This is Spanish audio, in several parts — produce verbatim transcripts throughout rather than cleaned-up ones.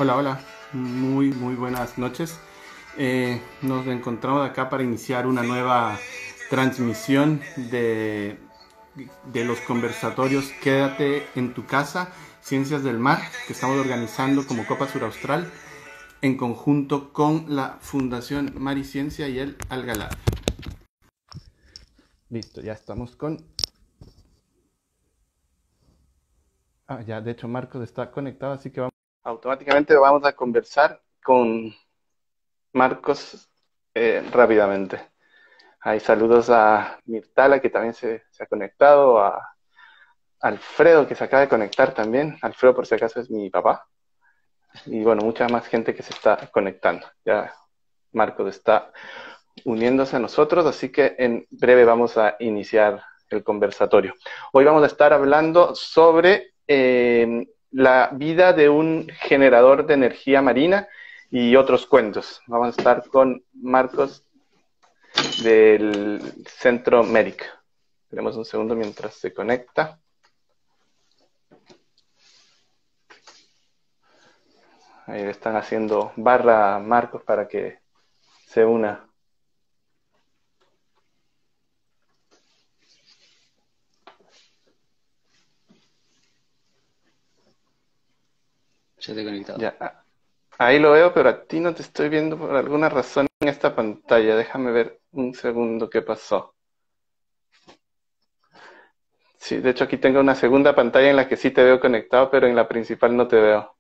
Hola, hola, muy, muy buenas noches. Eh, nos encontramos acá para iniciar una nueva transmisión de, de los conversatorios Quédate en tu casa, Ciencias del Mar, que estamos organizando como Copa Sur Austral en conjunto con la Fundación Mar y Ciencia y el Algalá. Listo, ya estamos con... Ah, ya, de hecho Marcos está conectado, así que vamos... Automáticamente vamos a conversar con Marcos eh, rápidamente. Hay saludos a Mirtala, que también se, se ha conectado, a Alfredo, que se acaba de conectar también. Alfredo, por si acaso, es mi papá. Y bueno, mucha más gente que se está conectando. Ya Marcos está uniéndose a nosotros, así que en breve vamos a iniciar el conversatorio. Hoy vamos a estar hablando sobre eh, la vida de un generador de energía marina y otros cuentos. Vamos a estar con Marcos del Centro Medic. Tenemos un segundo mientras se conecta. Ahí le están haciendo barra a Marcos para que se una. Ya te he conectado. Ya, ahí lo veo, pero a ti no te estoy viendo por alguna razón en esta pantalla. Déjame ver un segundo qué pasó. Sí, de hecho aquí tengo una segunda pantalla en la que sí te veo conectado, pero en la principal no te veo.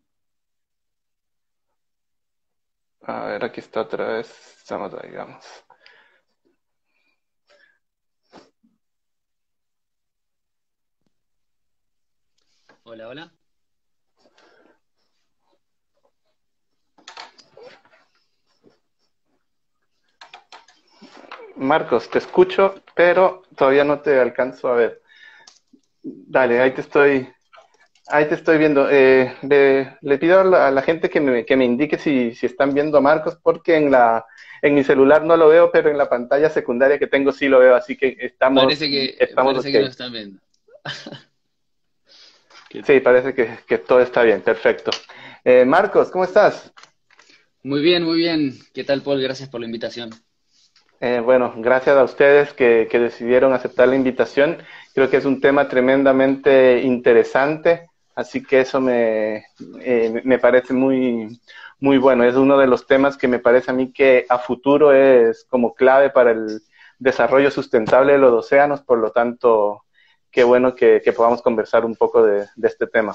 A ver, aquí está otra vez. Estamos ahí, vamos. Hola, hola. Marcos, te escucho, pero todavía no te alcanzo a ver. Dale, ahí te estoy, ahí te estoy viendo. Eh, le, le pido a la, a la gente que me, que me indique si, si están viendo a Marcos, porque en la, en mi celular no lo veo, pero en la pantalla secundaria que tengo sí lo veo, así que estamos, Parece que, estamos parece ok. que nos están viendo. ¿Qué- Sí, parece que, que todo está bien, perfecto. Eh, Marcos, ¿cómo estás? Muy bien, muy bien. ¿Qué tal, Paul? Gracias por la invitación. Eh, bueno, gracias a ustedes que, que decidieron aceptar la invitación. Creo que es un tema tremendamente interesante, así que eso me, eh, me parece muy, muy bueno. Es uno de los temas que me parece a mí que a futuro es como clave para el desarrollo sustentable de los océanos, por lo tanto, qué bueno que, que podamos conversar un poco de, de este tema.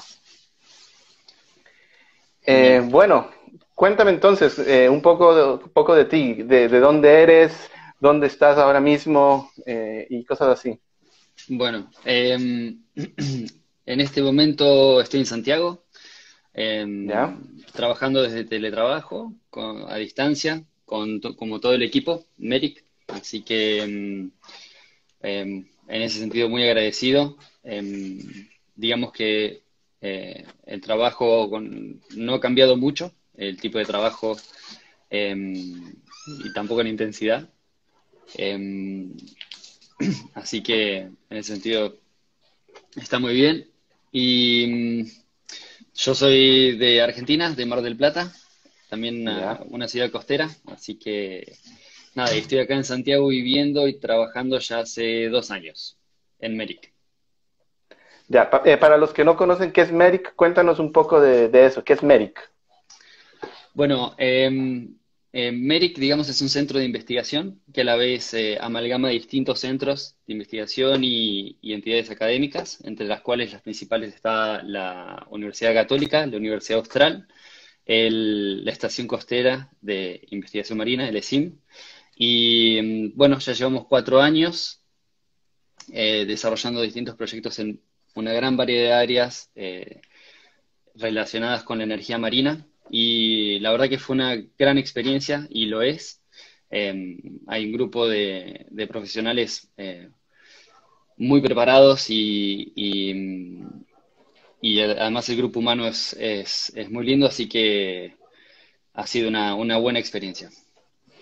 Eh, Genial. bueno, cuéntame entonces eh, un poco, de, un poco de ti, de, de dónde eres, dónde estás ahora mismo eh, y cosas así. Bueno, em, en este momento estoy en Santiago, ¿Ya? em, trabajando desde teletrabajo, con- a distancia, con to- como todo el equipo, Merck. Así que, em, em, en ese sentido, muy agradecido. Em, digamos que eh, el trabajo con- no ha cambiado mucho, el tipo de trabajo, em, y tampoco la intensidad. Em, Así que en ese sentido está muy bien. Y mm, yo soy de Argentina, de Mar del Plata, también una, ¿Ya? una ciudad costera, así que nada, y estoy acá en Santiago viviendo y trabajando ya hace dos años en Meric. Ya, pa- eh, para los que no conocen qué es Merck, cuéntanos un poco de, de eso. ¿Qué es Merck? Bueno, eh, eh, Merck, digamos, es un centro de investigación que a la vez eh, amalgama distintos centros de investigación y, y entidades académicas, entre las cuales las principales está la Universidad Católica, la Universidad Austral, el- la Estación Costera de Investigación Marina, el ESIM. Y mm, bueno, ya llevamos cuatro años eh, desarrollando distintos proyectos en una gran variedad de áreas eh, relacionadas con la energía marina y la verdad que fue una gran experiencia y lo es. Eh, hay un grupo de, de profesionales eh, muy preparados y, y, y además el grupo humano es, es, es muy lindo, así que ha sido una, una buena experiencia.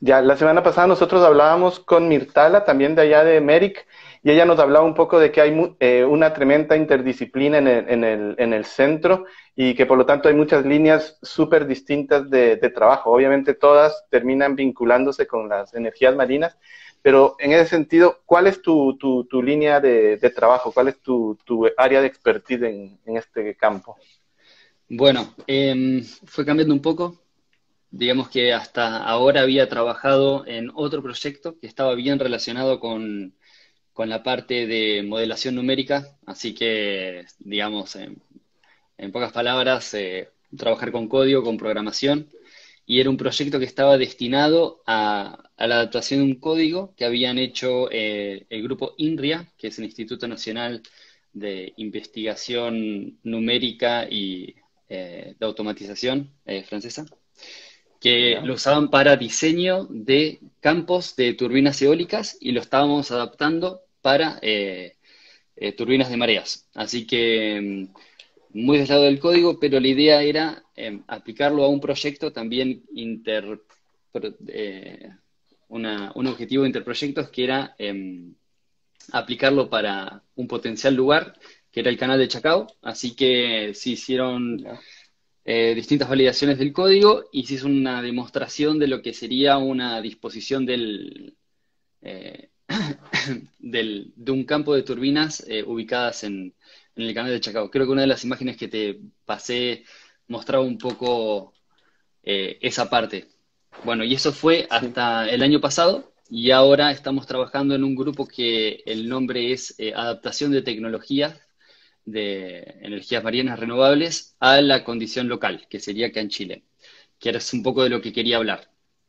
Ya, la semana pasada nosotros hablábamos con Mirtala, también de allá de Merck, y ella nos hablaba un poco de que hay mu- eh, una tremenda interdisciplina en el, en el, en el centro y que por lo tanto hay muchas líneas súper distintas de, de trabajo. Obviamente todas terminan vinculándose con las energías marinas, pero en ese sentido, ¿cuál es tu, tu, tu línea de, de trabajo? ¿Cuál es tu, tu área de expertise en, en este campo? Bueno, em, fue cambiando un poco. Digamos que hasta ahora había trabajado en otro proyecto que estaba bien relacionado con, con la parte de modelación numérica, así que, digamos, en, en pocas palabras, eh, trabajar con código, con programación, y era un proyecto que estaba destinado a, a la adaptación de un código que habían hecho eh, el grupo INRIA, que es el Instituto Nacional de Investigación Numérica y eh, de Automatización eh, francesa, que Ya, lo usaban para diseño de campos de turbinas eólicas y lo estábamos adaptando para eh, eh, turbinas de mareas. Así que mm, muy del lado del código, pero la idea era eh, aplicarlo a un proyecto también inter, pro- eh, una- un objetivo de interproyectos que era eh, aplicarlo para un potencial lugar, que era el canal de Chacao. Así que se hicieron ya. eh, distintas validaciones del código y se hizo una demostración de lo que sería una disposición del, eh, del- de un campo de turbinas eh, ubicadas en, en el canal de Chacao. Creo que una de las imágenes que te pasé mostraba un poco eh, esa parte. Bueno, y eso fue Sí. hasta el año pasado y ahora estamos trabajando en un grupo que el nombre es eh, Adaptación de Tecnologías de Energías Marinas Renovables a la condición local, que sería acá en Chile, que era un poco de lo que quería hablar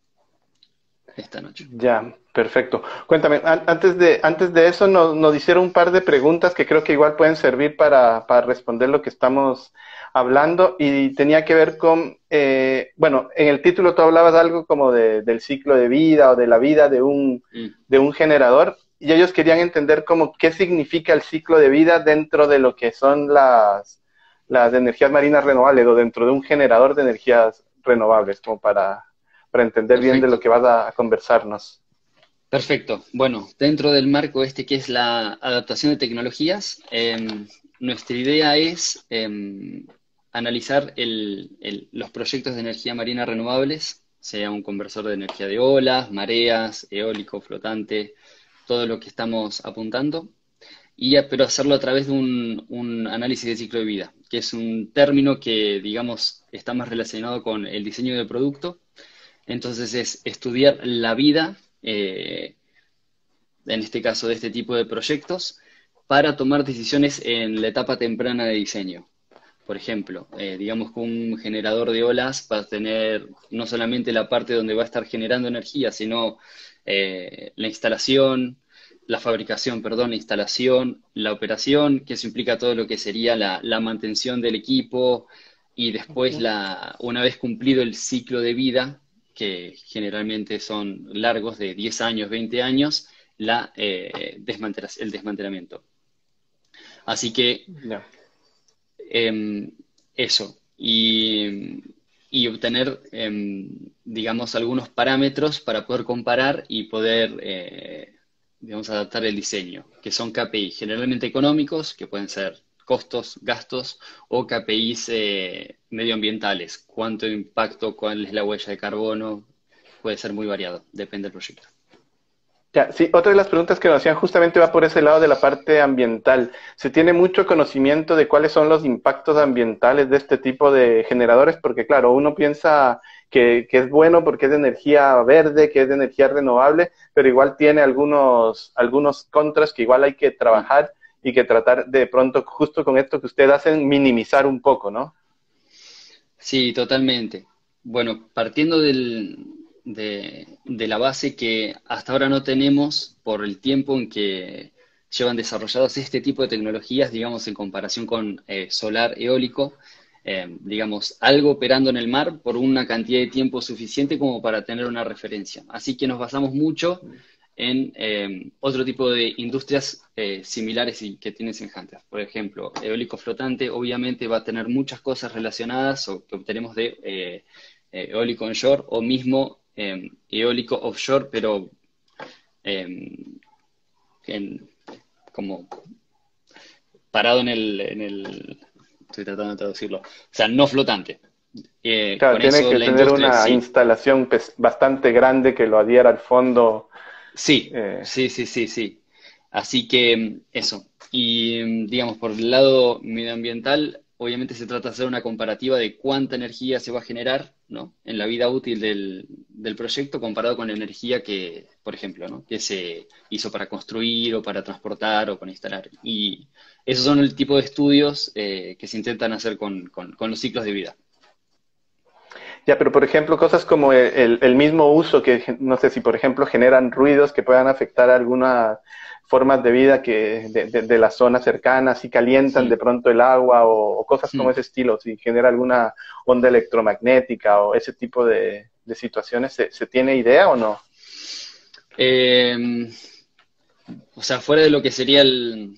esta noche. Ya, perfecto. Cuéntame, an- antes de, antes de eso nos, nos hicieron un par de preguntas que creo que igual pueden servir para, para responder lo que estamos hablando y tenía que ver con, eh, bueno, en el título tú hablabas algo como de, del ciclo de vida o de la vida de un, Mm, de un generador y ellos querían entender como qué significa el ciclo de vida dentro de lo que son las, las energías marinas renovables o dentro de un generador de energías renovables, como para para entender bien de lo perfecto. que vas a, a conversarnos. Perfecto. Bueno, dentro del marco este que es la adaptación de tecnologías, em, nuestra idea es em, analizar el- el- los proyectos de energía marina renovables, sea un conversor de energía de olas, mareas, eólico, flotante, todo lo que estamos apuntando, y, a- pero hacerlo a través de un, un análisis de ciclo de vida, que es un término que, digamos, está más relacionado con el diseño del producto. Entonces es estudiar la vida. eh, en este caso de este tipo de proyectos, para tomar decisiones en la etapa temprana de diseño. Por ejemplo, eh, digamos que un generador de olas va a tener no solamente la parte donde va a estar generando energía, sino eh, la instalación, la fabricación, perdón, la instalación, la operación, que eso implica todo lo que sería la, la mantención del equipo y después, Okay. la, una vez cumplido el ciclo de vida, que generalmente son largos, de diez años, veinte años, la, eh, desmantela- el desmantelamiento. Así que Ya. eh, eso, y, y obtener, eh, digamos, algunos parámetros para poder comparar y poder, eh, digamos, adaptar el diseño, que son K P I generalmente económicos, que pueden ser costos, gastos, o K P Is eh, medioambientales, cuánto impacto, cuál es la huella de carbono, puede ser muy variado, depende del proyecto. Ya, sí, otra de las preguntas que nos hacían justamente va por ese lado de la parte ambiental. ¿Se tiene mucho conocimiento de cuáles son los impactos ambientales de este tipo de generadores? Porque claro, uno piensa que, que es bueno porque es de energía verde, que es de energía renovable, pero igual tiene algunos, algunos contras que igual hay que Mm. trabajar y que tratar de pronto, justo con esto que ustedes hacen, minimizar un poco, ¿no? Sí, totalmente. Bueno, partiendo del- de, de la base que hasta ahora no tenemos por el tiempo en que llevan desarrollados este tipo de tecnologías, digamos, en comparación con eh, solar eólico, eh, digamos, algo operando en el mar por una cantidad de tiempo suficiente como para tener una referencia. Así que nos basamos mucho en eh, otro tipo de industrias eh, similares y que tienen semejantes. Por ejemplo, eólico flotante obviamente va a tener muchas cosas relacionadas o que obtenemos de eh, eh, eólico onshore o mismo eh, eólico offshore, pero eh, en- como parado en el, en el, estoy tratando de traducirlo, o sea, no flotante. Eh, Claro, con tiene eso que la tener industria, una sí, instalación pues, bastante grande que lo adhiera al fondo. sí, eh, sí, sí, sí, sí. Así que mm, eso. Y mm, digamos, por el lado medioambiental, obviamente se trata de hacer una comparativa de cuánta energía se va a generar, ¿no? En la vida útil del, del proyecto comparado con la energía que, por ejemplo, ¿no? Que se hizo para construir o para transportar o para instalar. Y esos son el tipo de estudios eh, que se intentan hacer con, con- con los ciclos de vida. Ya, pero por ejemplo, cosas como el, el- el mismo uso que, no sé si por ejemplo generan ruidos que puedan afectar algunas formas de vida que de, de- de las zonas cercanas, si calientan de Hmm, pronto el agua o, o cosas como hmm. ese estilo, si genera alguna onda electromagnética o ese tipo de, de situaciones, ¿se, se tiene idea o no? Eh, o sea, fuera de lo que sería el,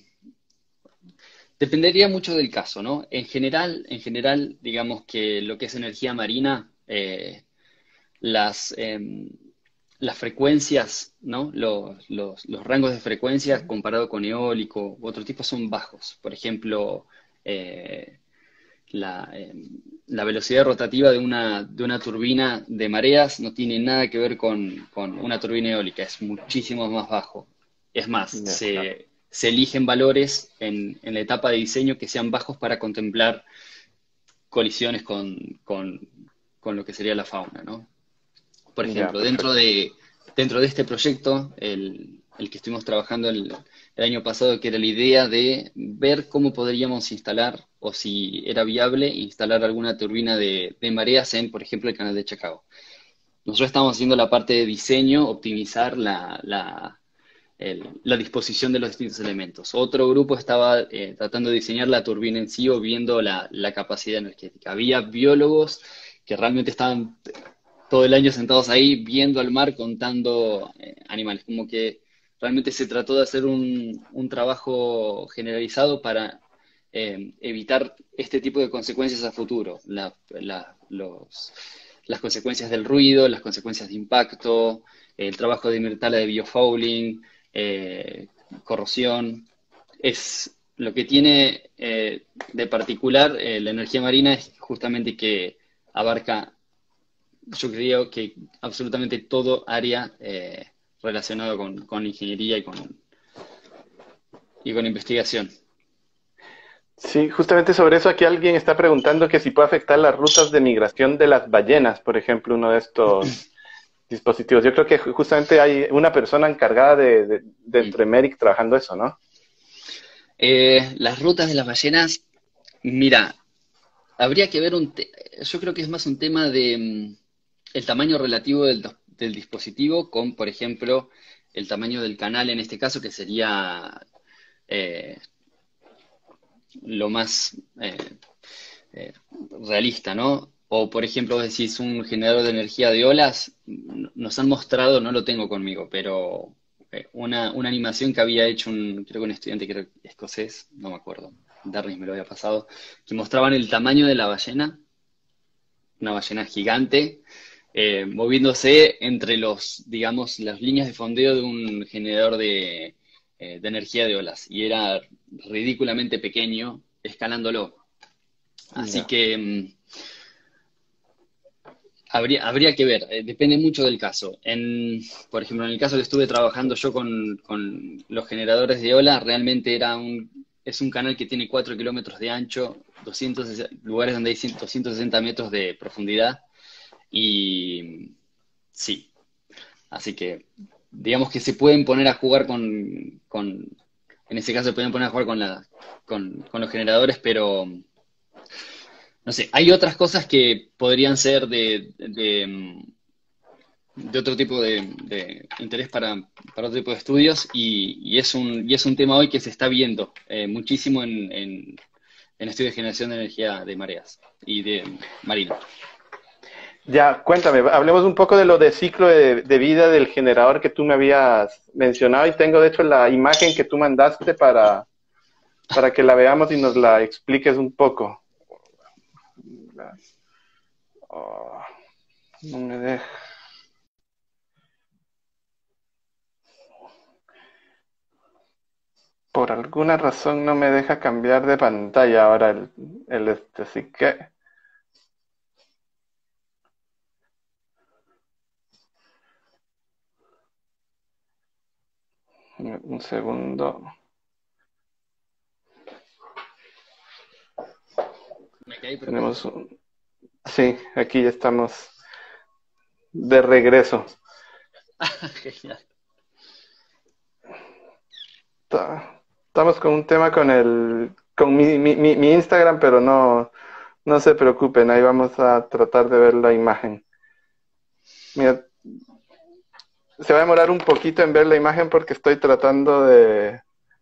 dependería mucho del caso, ¿no? En general, en general, digamos que lo que es energía marina, eh, las, em, las frecuencias, ¿no? Los, los- los rangos de frecuencias comparado con eólico u otro tipo son bajos. Por ejemplo, eh, la, em, la velocidad rotativa de una, de una turbina de mareas no tiene nada que ver con, con una turbina eólica, es muchísimo más bajo. Es más, Ya, claro. se, se eligen valores en, en la etapa de diseño que sean bajos para contemplar colisiones con, con, con lo que sería la fauna, ¿no? Por Ya, ejemplo, dentro perfecto. de, dentro de este proyecto, el, el que estuvimos trabajando el, el año pasado, que era la idea de ver cómo podríamos instalar o si era viable instalar alguna turbina de, de mareas en, por ejemplo, el canal de Chacao. Nosotros estamos haciendo la parte de diseño, optimizar la, la, el- la disposición de los distintos elementos. Otro grupo estaba eh, tratando de diseñar la turbina en sí o viendo la, la capacidad energética. Había biólogos que realmente estaban todo el año sentados ahí viendo al mar, contando eh, animales. Como que realmente se trató de hacer un, un trabajo generalizado para eh, evitar este tipo de consecuencias a futuro. La- la- los, las consecuencias del ruido, las consecuencias de impacto, el trabajo de tala de biofouling, eh, corrosión. Es lo que tiene eh, de particular eh, la energía marina es justamente que abarca, yo creo que absolutamente todo área eh, relacionado con, con ingeniería y con, y con investigación. Sí, justamente sobre eso aquí alguien está preguntando que si puede afectar las rutas de migración de las ballenas, por ejemplo, uno de estos dispositivos. Yo creo que ju- justamente hay una persona encargada de, de, Mm. dentro de Merck trabajando eso, ¿no? Eh, las rutas de las ballenas, mira, habría que ver un, te- yo creo que es más un tema de mm, el tamaño relativo del, dos- del dispositivo con, por ejemplo, el tamaño del canal en este caso, que sería eh, lo más eh, eh, realista, ¿no? O, por ejemplo, vos decís un generador de energía de olas, n- nos han mostrado, no lo tengo conmigo, pero eh, una, una animación que había hecho un, creo que un estudiante creo, escocés, no me acuerdo, Darnis me lo había pasado, que mostraban el tamaño de la ballena, una ballena gigante, eh, moviéndose entre los, digamos, las líneas de fondeo de un generador de, eh, de energía de olas, y era ridículamente pequeño escalándolo. Así Ya. que mm, habría, habría que ver, eh, depende mucho del caso. En, por ejemplo, en el caso que estuve trabajando yo con, con los generadores de ola, realmente era un, es un canal que tiene cuatro kilómetros de ancho, doscientos lugares donde hay cien doscientos sesenta metros de profundidad y sí, así que digamos que se pueden poner a jugar con, con en ese caso se pueden poner a jugar con, la, con, con los generadores, pero no sé, hay otras cosas que podrían ser de, de, mm, de otro tipo de, de interés para, para otro tipo de estudios y, y es un, y es un tema hoy que se está viendo eh, muchísimo en, en, en estudios de generación de energía de mareas y de marina. Ya, cuéntame, hablemos un poco de lo de ciclo de, de vida del generador que tú me habías mencionado y tengo de hecho la imagen que tú mandaste para, para que la veamos y nos la expliques un poco. Oh, no me deja. por alguna razón no me deja cambiar de pantalla ahora el, el este, así que un segundo. Me caí, pero Tenemos perfecto. un... Sí, aquí ya estamos de regreso. Genial. Ta- Estamos con un tema con el con mi, mi, mi, mi Instagram, pero no, no se preocupen, ahí vamos a tratar de ver la imagen. Mira, se va a demorar un poquito en ver la imagen porque estoy tratando de,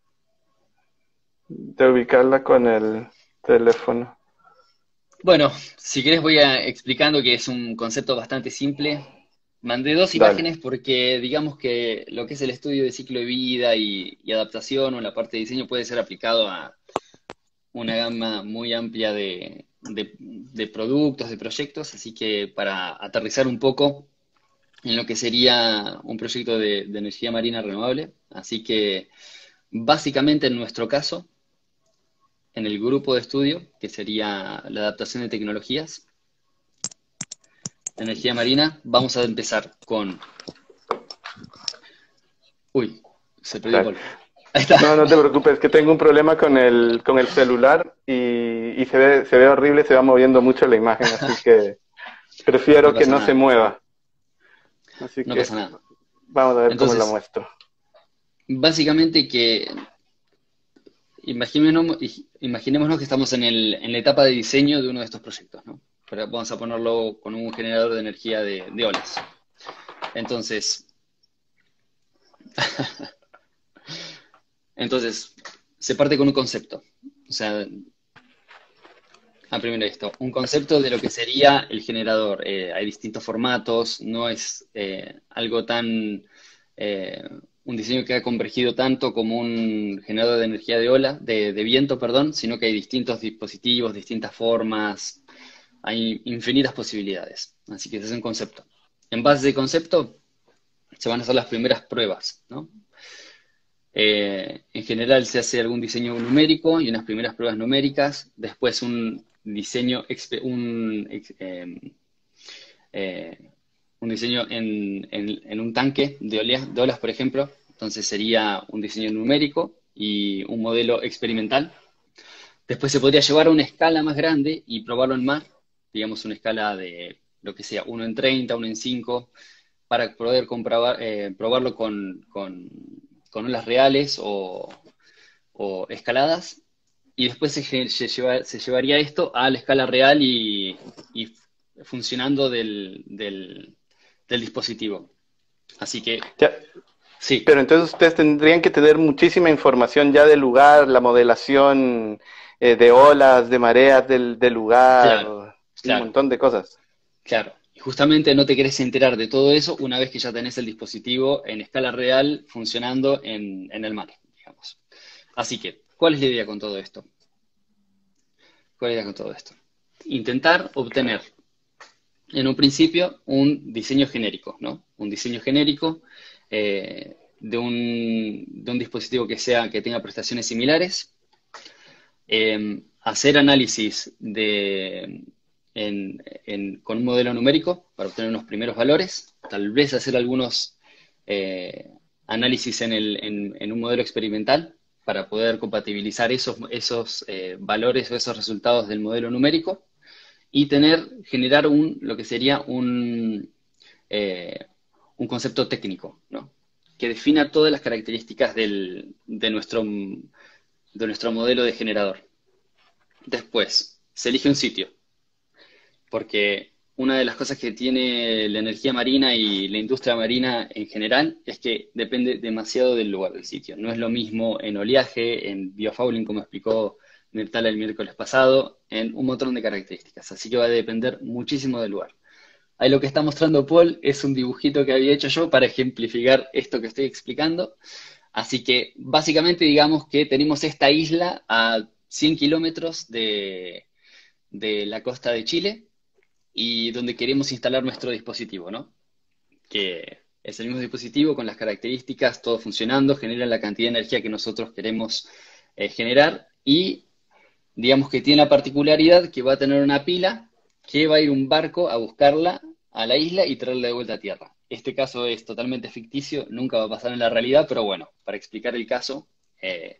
de ubicarla con el teléfono. Bueno, si querés voy a explicando que es un concepto bastante simple. Mandé dos Dale. imágenes porque digamos que lo que es el estudio de ciclo de vida y, y adaptación o la parte de diseño puede ser aplicado a una gama muy amplia de, de- de productos, de proyectos, así que para aterrizar un poco en lo que sería un proyecto de, de energía marina renovable, así que básicamente en nuestro caso, en el grupo de estudio, que sería la adaptación de tecnologías, energía marina, vamos a empezar con... Uy, se perdió Dale. Paul. Ahí está. No, no te preocupes, que tengo un problema con el, con el celular y, y se ve, se ve horrible, se va moviendo mucho la imagen, así que No prefiero que pasa no se nada, mueva. Así no que pasa nada. vamos a ver cómo la Entonces, muestro. básicamente que imaginémonos, imaginémonos que estamos en el, en la etapa de diseño de uno de estos proyectos, ¿no? Pero vamos a ponerlo con un generador de energía de, de olas. Entonces, entonces, se parte con un concepto. O sea, a primero esto, un concepto de lo que sería el generador. Eh, hay distintos formatos, no es eh, algo tan, eh, un diseño que ha convergido tanto como un generador de energía de ola, de, de viento, perdón, sino que hay distintos dispositivos, distintas formas, hay infinitas posibilidades. Así que ese es un concepto. En base de concepto se van a hacer las primeras pruebas, ¿no? Eh, en general se hace algún diseño numérico y unas primeras pruebas numéricas, después un diseño, un, eh, eh, un diseño en, en- en un tanque de olas, de olas, por ejemplo. Entonces sería un diseño numérico y un modelo experimental. Después se podría llevar a una escala más grande y probarlo en mar, digamos una escala de lo que sea, uno en treinta, uno en cinco, para poder comprobar, eh, probarlo con, con, con olas reales o, o escaladas, y después se, se lleva- se llevaría esto a la escala real y, y funcionando del, del, del dispositivo. Así que, Ya, sí, pero entonces ustedes tendrían que tener muchísima información ya del lugar, la modelación eh, de olas, de mareas del, del lugar, claro, un claro, montón de cosas. claro. Y justamente no te querés enterar de todo eso una vez que ya tenés el dispositivo en escala real funcionando en, en el mar, digamos. Así que, ¿cuál es la idea con todo esto? ¿Cuál es la idea con todo esto? Intentar obtener en un principio un diseño genérico, ¿no? Un diseño genérico eh, de un, de un dispositivo que sea, que tenga prestaciones similares, eh, hacer análisis de, en- en- con un modelo numérico para obtener unos primeros valores, tal vez hacer algunos eh, análisis en, el- en- en un modelo experimental para poder compatibilizar esos, esos eh, valores o esos resultados del modelo numérico y tener, generar un, lo que sería un, eh, un concepto técnico, ¿no? Que defina todas las características del- de nuestro, de nuestro modelo de generador. Después, se elige un sitio, porque una de las cosas que tiene la energía marina y la industria marina en general es que depende demasiado del lugar del sitio. No es lo mismo en oleaje, en biofouling, como explicó Mirtala el miércoles pasado, en un montón de características. Así que va a depender muchísimo del lugar. Ahí lo que está mostrando Paul es un dibujito que había hecho yo para ejemplificar esto que estoy explicando. Así que básicamente digamos que tenemos esta isla a cien kilómetros de, de la costa de Chile y donde queremos instalar nuestro dispositivo, ¿no? Que Es el mismo dispositivo con las características, todo funcionando, genera la cantidad de energía que nosotros queremos eh, generar y digamos que tiene la particularidad que va a tener una pila que va a ir un barco a buscarla a la isla y traerla de vuelta a tierra. Este caso es totalmente ficticio, nunca va a pasar en la realidad, pero bueno, para explicar el caso eh,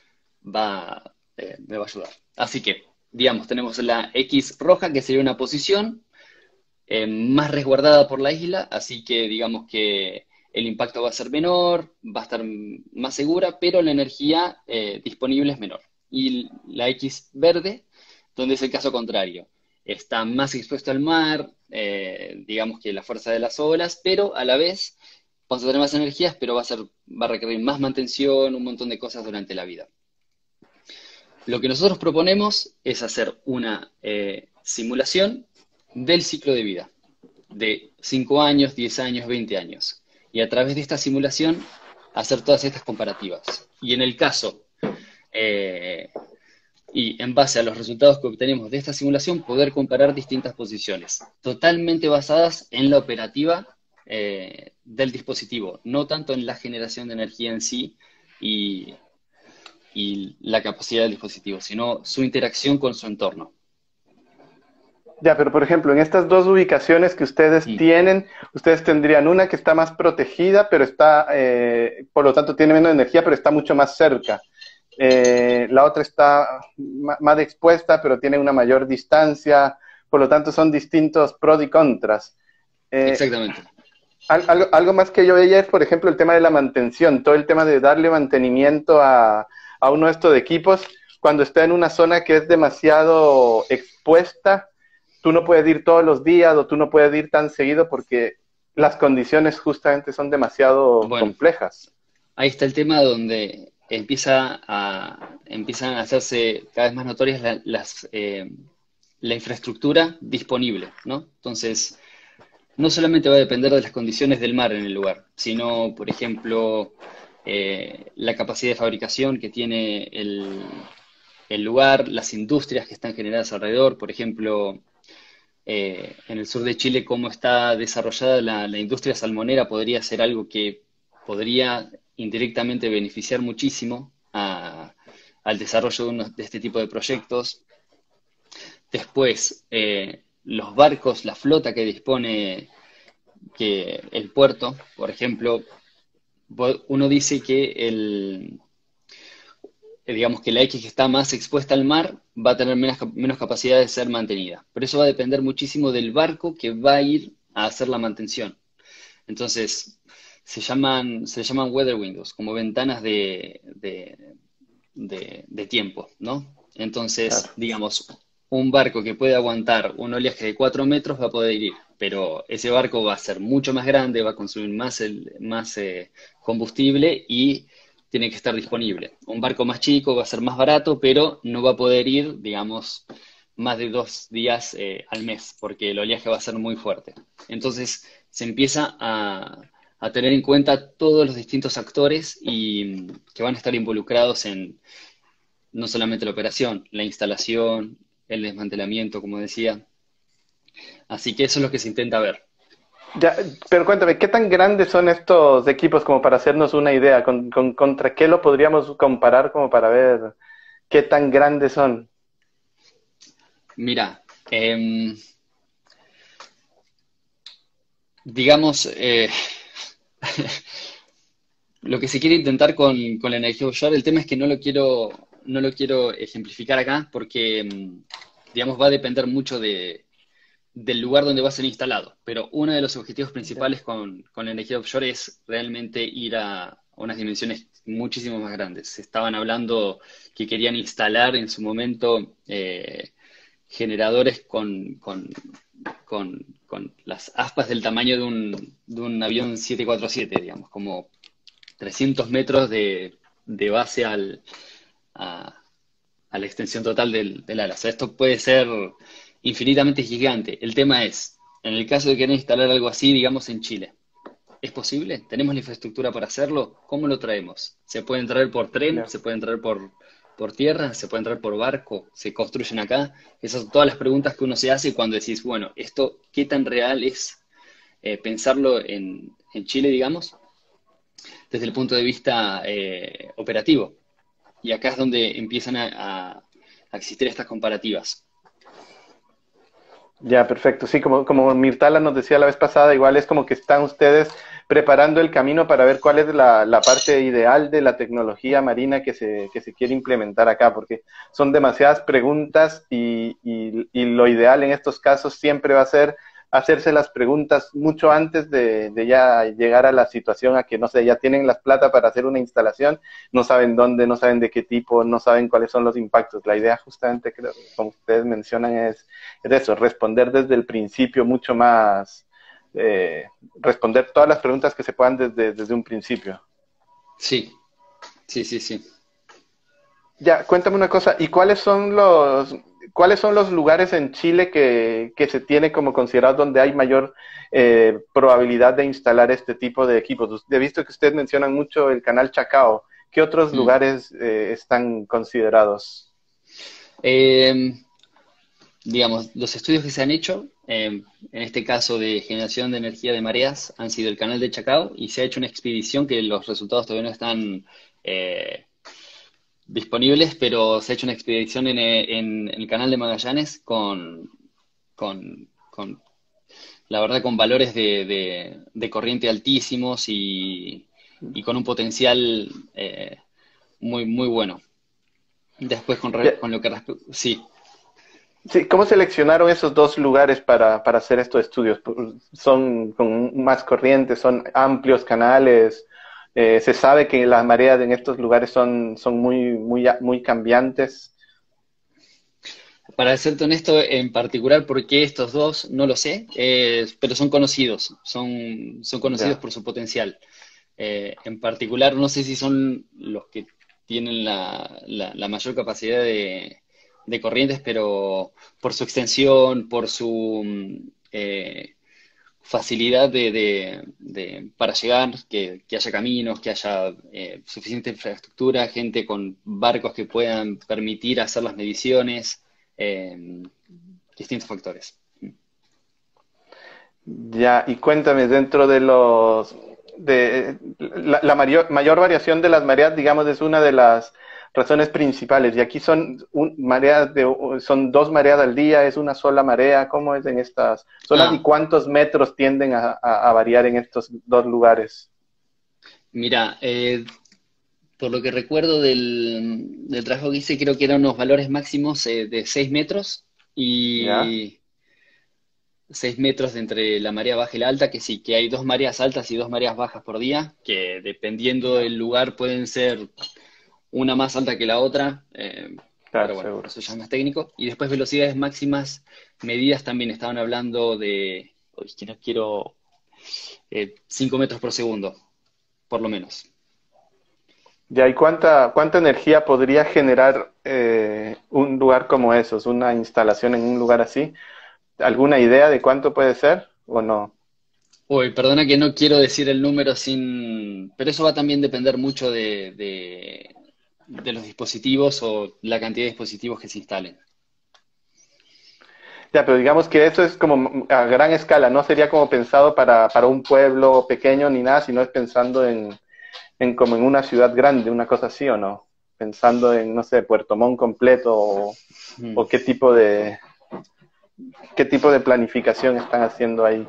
va, eh, me va a ayudar. Así que, digamos, tenemos la X roja, que sería una posición eh, más resguardada por la isla, así que digamos que el impacto va a ser menor, va a estar más segura, pero la energía eh, disponible es menor. Y la X verde, donde es el caso contrario. Está más expuesto al mar, eh, digamos que la fuerza de las olas, pero a la vez vamos a tener más energías, pero va a ser, va a requerir más mantención, un montón de cosas durante la vida. Lo que nosotros proponemos es hacer una eh, simulación del ciclo de vida, de cinco años, diez años, veinte años. Y a través de esta simulación, hacer todas estas comparativas. Y en el caso, eh, y en base a los resultados que obtenemos de esta simulación, poder comparar distintas posiciones, totalmente basadas en la operativa eh, del dispositivo, no tanto en la generación de energía en sí y, y la capacidad del dispositivo, sino su interacción con su entorno. Ya, pero por ejemplo, en estas dos ubicaciones que ustedes Mm. tienen, ustedes tendrían una que está más protegida, pero está, eh, por lo tanto, tiene menos energía, pero está mucho más cerca. Eh, la otra está más expuesta, pero tiene una mayor distancia, por lo tanto, son distintos pros y contras. Eh, Exactamente. algo, algo más que yo veía es, por ejemplo, el tema de la mantención, todo el tema de darle mantenimiento a, a uno de estos equipos cuando está en una zona que es demasiado expuesta. Tú no puedes ir todos los días o tú no puedes ir tan seguido porque las condiciones justamente son demasiado Bueno, complejas. ahí está el tema donde empieza a, empiezan a hacerse cada vez más notorias la, las, eh, la infraestructura disponible, ¿no? Entonces, no solamente va a depender de las condiciones del mar en el lugar, sino, por ejemplo, eh, la capacidad de fabricación que tiene el, el lugar, las industrias que están generadas alrededor, por ejemplo, eh, en el sur de Chile, cómo está desarrollada la, la industria salmonera podría ser algo que podría indirectamente beneficiar muchísimo a- al desarrollo de, uno- de este tipo de proyectos. Después, eh, los barcos, la flota que dispone que el puerto, por ejemplo, vo- uno dice que el, eh, digamos que la X que está más expuesta al mar va a tener menos, cap- menos capacidad de ser mantenida. Pero eso va a depender muchísimo del barco que va a ir a hacer la mantención. Entonces, se llaman, se llaman weather windows, como ventanas de, de, de- de tiempo, ¿no? Entonces, Claro. digamos, un barco que puede aguantar un oleaje de cuatro metros va a poder ir, pero ese barco va a ser mucho más grande, va a consumir más, el, más eh, combustible y tiene que estar disponible. Un barco más chico va a ser más barato, pero no va a poder ir, digamos, más de dos días eh, al mes, porque el oleaje va a ser muy fuerte. Entonces, se empieza a, a tener en cuenta todos los distintos actores y que van a estar involucrados en no solamente la operación, la instalación, el desmantelamiento, como decía. Así que eso es lo que se intenta ver. Ya, pero cuéntame, ¿qué tan grandes son estos equipos como para hacernos una idea? ¿Con, con- contra qué lo podríamos comparar como para ver qué tan grandes son? Mira, eh, digamos, eh, lo que se quiere intentar con, con la energía offshore, el tema es que no lo quiero, no lo quiero ejemplificar acá porque, mm, digamos, va a depender mucho de, del lugar donde va a ser instalado. Pero uno de los objetivos Ya. principales con, con la energía offshore es realmente ir a unas dimensiones muchísimo más grandes. Se estaban hablando que querían instalar en su momento eh, generadores con, con, con, con las aspas del tamaño de un, de un avión siete cuatro siete, digamos, como trescientos metros de, de base al, a, a la extensión total del, del ala. O sea, esto puede ser infinitamente gigante. El tema es, en el caso de querer instalar algo así, digamos en Chile, ¿es posible? ¿Tenemos la infraestructura para hacerlo? ¿Cómo lo traemos? ¿Se pueden traer por tren? Ya. ¿Se pueden traer por, por tierra? ¿Se pueden traer por barco? ¿Se construyen acá? Esas son todas las preguntas que uno se hace cuando decís, bueno, esto, ¿qué tan real es eh, pensarlo en, en Chile, digamos, desde el punto de vista eh, operativo. Y acá es donde empiezan a, a- a existir estas comparativas. Ya, perfecto. Sí, como, como Mirtala nos decía la vez pasada, igual es como que están ustedes preparando el camino para ver cuál es la, la parte ideal de la tecnología marina que se, que se quiere implementar acá, porque son demasiadas preguntas y, y, y lo ideal en estos casos siempre va a ser hacerse las preguntas mucho antes de, de ya llegar a la situación a que, no sé, ya tienen las plata para hacer una instalación, no saben dónde, no saben de qué tipo, no saben cuáles son los impactos. La idea justamente, creo, como ustedes mencionan, es es eso, responder desde el principio mucho más, eh, responder todas las preguntas que se puedan desde, desde un principio. Sí, sí, sí, sí. Ya, cuéntame una cosa, ¿y cuáles son los, cuáles son los lugares en Chile que, que se tiene como considerados donde hay mayor eh, probabilidad de instalar este tipo de equipos? He visto que ustedes mencionan mucho el canal Chacao. ¿Qué otros Mm. lugares eh, están considerados? Eh, digamos, los estudios que se han hecho, eh, en este caso de generación de energía de mareas, han sido el canal de Chacao y se ha hecho una expedición que los resultados todavía no están eh, disponibles, pero se ha hecho una expedición en, eh, en- en el canal de Magallanes con, con, con, la verdad, con valores de, de- de corriente altísimos y, y con un potencial eh, muy, muy bueno. Después, con, Ya, re- con lo que... respe- Sí. sí, ¿cómo seleccionaron esos dos lugares para, para hacer estos estudios? ¿Son con más corrientes, son amplios canales? Eh, ¿se sabe que las mareas en estos lugares son, son muy, muy, muy cambiantes? Para serte honesto, en particular, por qué estos dos, no lo sé, eh, pero son conocidos, son, son conocidos Ya, por su potencial. Eh, en particular, no sé si son los que tienen la, la- la mayor capacidad de, de corrientes, pero por su extensión, por su mm, eh, facilidad de, de- de- para llegar, que, que haya caminos, que haya eh, suficiente infraestructura, gente con barcos que puedan permitir hacer las mediciones, eh, distintos factores. ya, y cuéntame, dentro de los, de la, la mayor, mayor variación de las mareas, digamos, es una de las razones principales. Y aquí son un, mareas de, son dos mareas al día, es una sola marea. ¿Cómo es en estas zonas y Ah, cuántos metros tienden a, a, a variar en estos dos lugares? mira, eh, por lo que recuerdo del, del trabajo que hice, creo que eran unos valores máximos eh, de seis metros ¿Ya? y seis metros de entre la marea baja y la alta, que sí, que hay dos mareas altas y dos mareas bajas por día, que dependiendo Ya, del lugar pueden ser una más alta que la otra, eh, claro, pero bueno, seguro. eso ya es más técnico. Y después velocidades máximas medidas también estaban hablando de, uy, que no quiero, eh, cinco metros por segundo, por lo menos. Ya, ¿y cuánta, cuánta energía podría generar eh, un lugar como esos, una instalación en un lugar así? ¿Alguna idea de cuánto puede ser o no? Uy, perdona que no quiero decir el número sin... Pero eso va a también depender mucho de, de, de los dispositivos o la cantidad de dispositivos que se instalen. Ya, pero digamos que eso es como a gran escala, no sería como pensado para, para un pueblo pequeño ni nada, sino es pensando en, en como en una ciudad grande, una cosa así o no. Pensando en, no sé, Puerto Montt completo o, Mm. o qué tipo de qué tipo de planificación están haciendo ahí.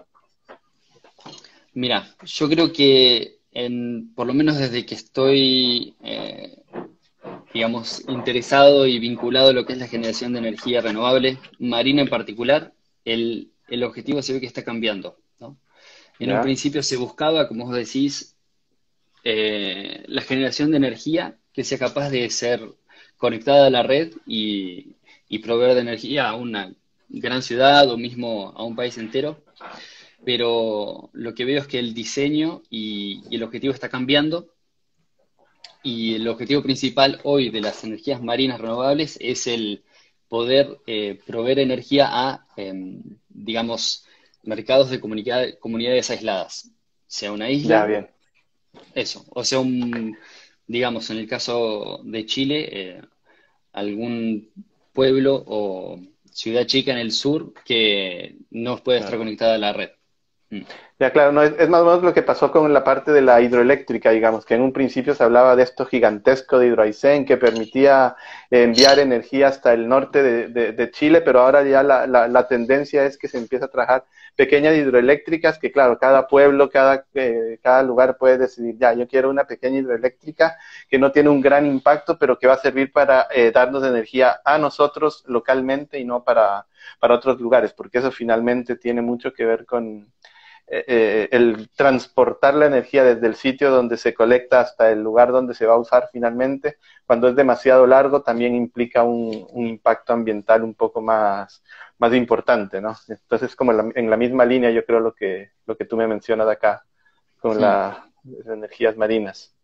Mira, yo creo que en, por lo menos desde que estoy, eh, digamos, interesado y vinculado a lo que es la generación de energía renovable, marina en particular, el, el objetivo se ve que está cambiando, ¿no? En un ¿Ya? principio se buscaba, como vos decís, eh, la generación de energía que sea capaz de ser conectada a la red y, y proveer de energía a una gran ciudad o mismo a un país entero, pero lo que veo es que el diseño y, y el objetivo está cambiando y el objetivo principal hoy de las energías marinas renovables es el poder eh, proveer energía a, eh, digamos, mercados de comunidad- comunidades aisladas, sea una Ya, isla, bien. eso, o sea, un, digamos, en el caso de Chile, eh, algún pueblo o ciudad chica en el sur que no puede estar Claro. conectada a la red. Mm. Ya, claro, no, es, es más o menos lo que pasó con la parte de la hidroeléctrica, digamos, que en un principio se hablaba de esto gigantesco de Hidroaicén que permitía eh, enviar energía hasta el norte de, de, de Chile, pero ahora ya la, la, la, tendencia es que se empieza a trabajar pequeñas hidroeléctricas, que claro, cada pueblo, cada, eh, cada lugar puede decidir, ya, yo quiero una pequeña hidroeléctrica que no tiene un gran impacto, pero que va a servir para eh, darnos energía a nosotros localmente y no para, para otros lugares, porque eso finalmente tiene mucho que ver con Eh, el transportar la energía desde el sitio donde se colecta hasta el lugar donde se va a usar finalmente, cuando es demasiado largo, también implica un, un impacto ambiental un poco más, más importante, ¿no? Entonces, como la, en la misma línea, yo creo lo que, lo que tú me mencionas acá, con Hmm. la, las energías marinas.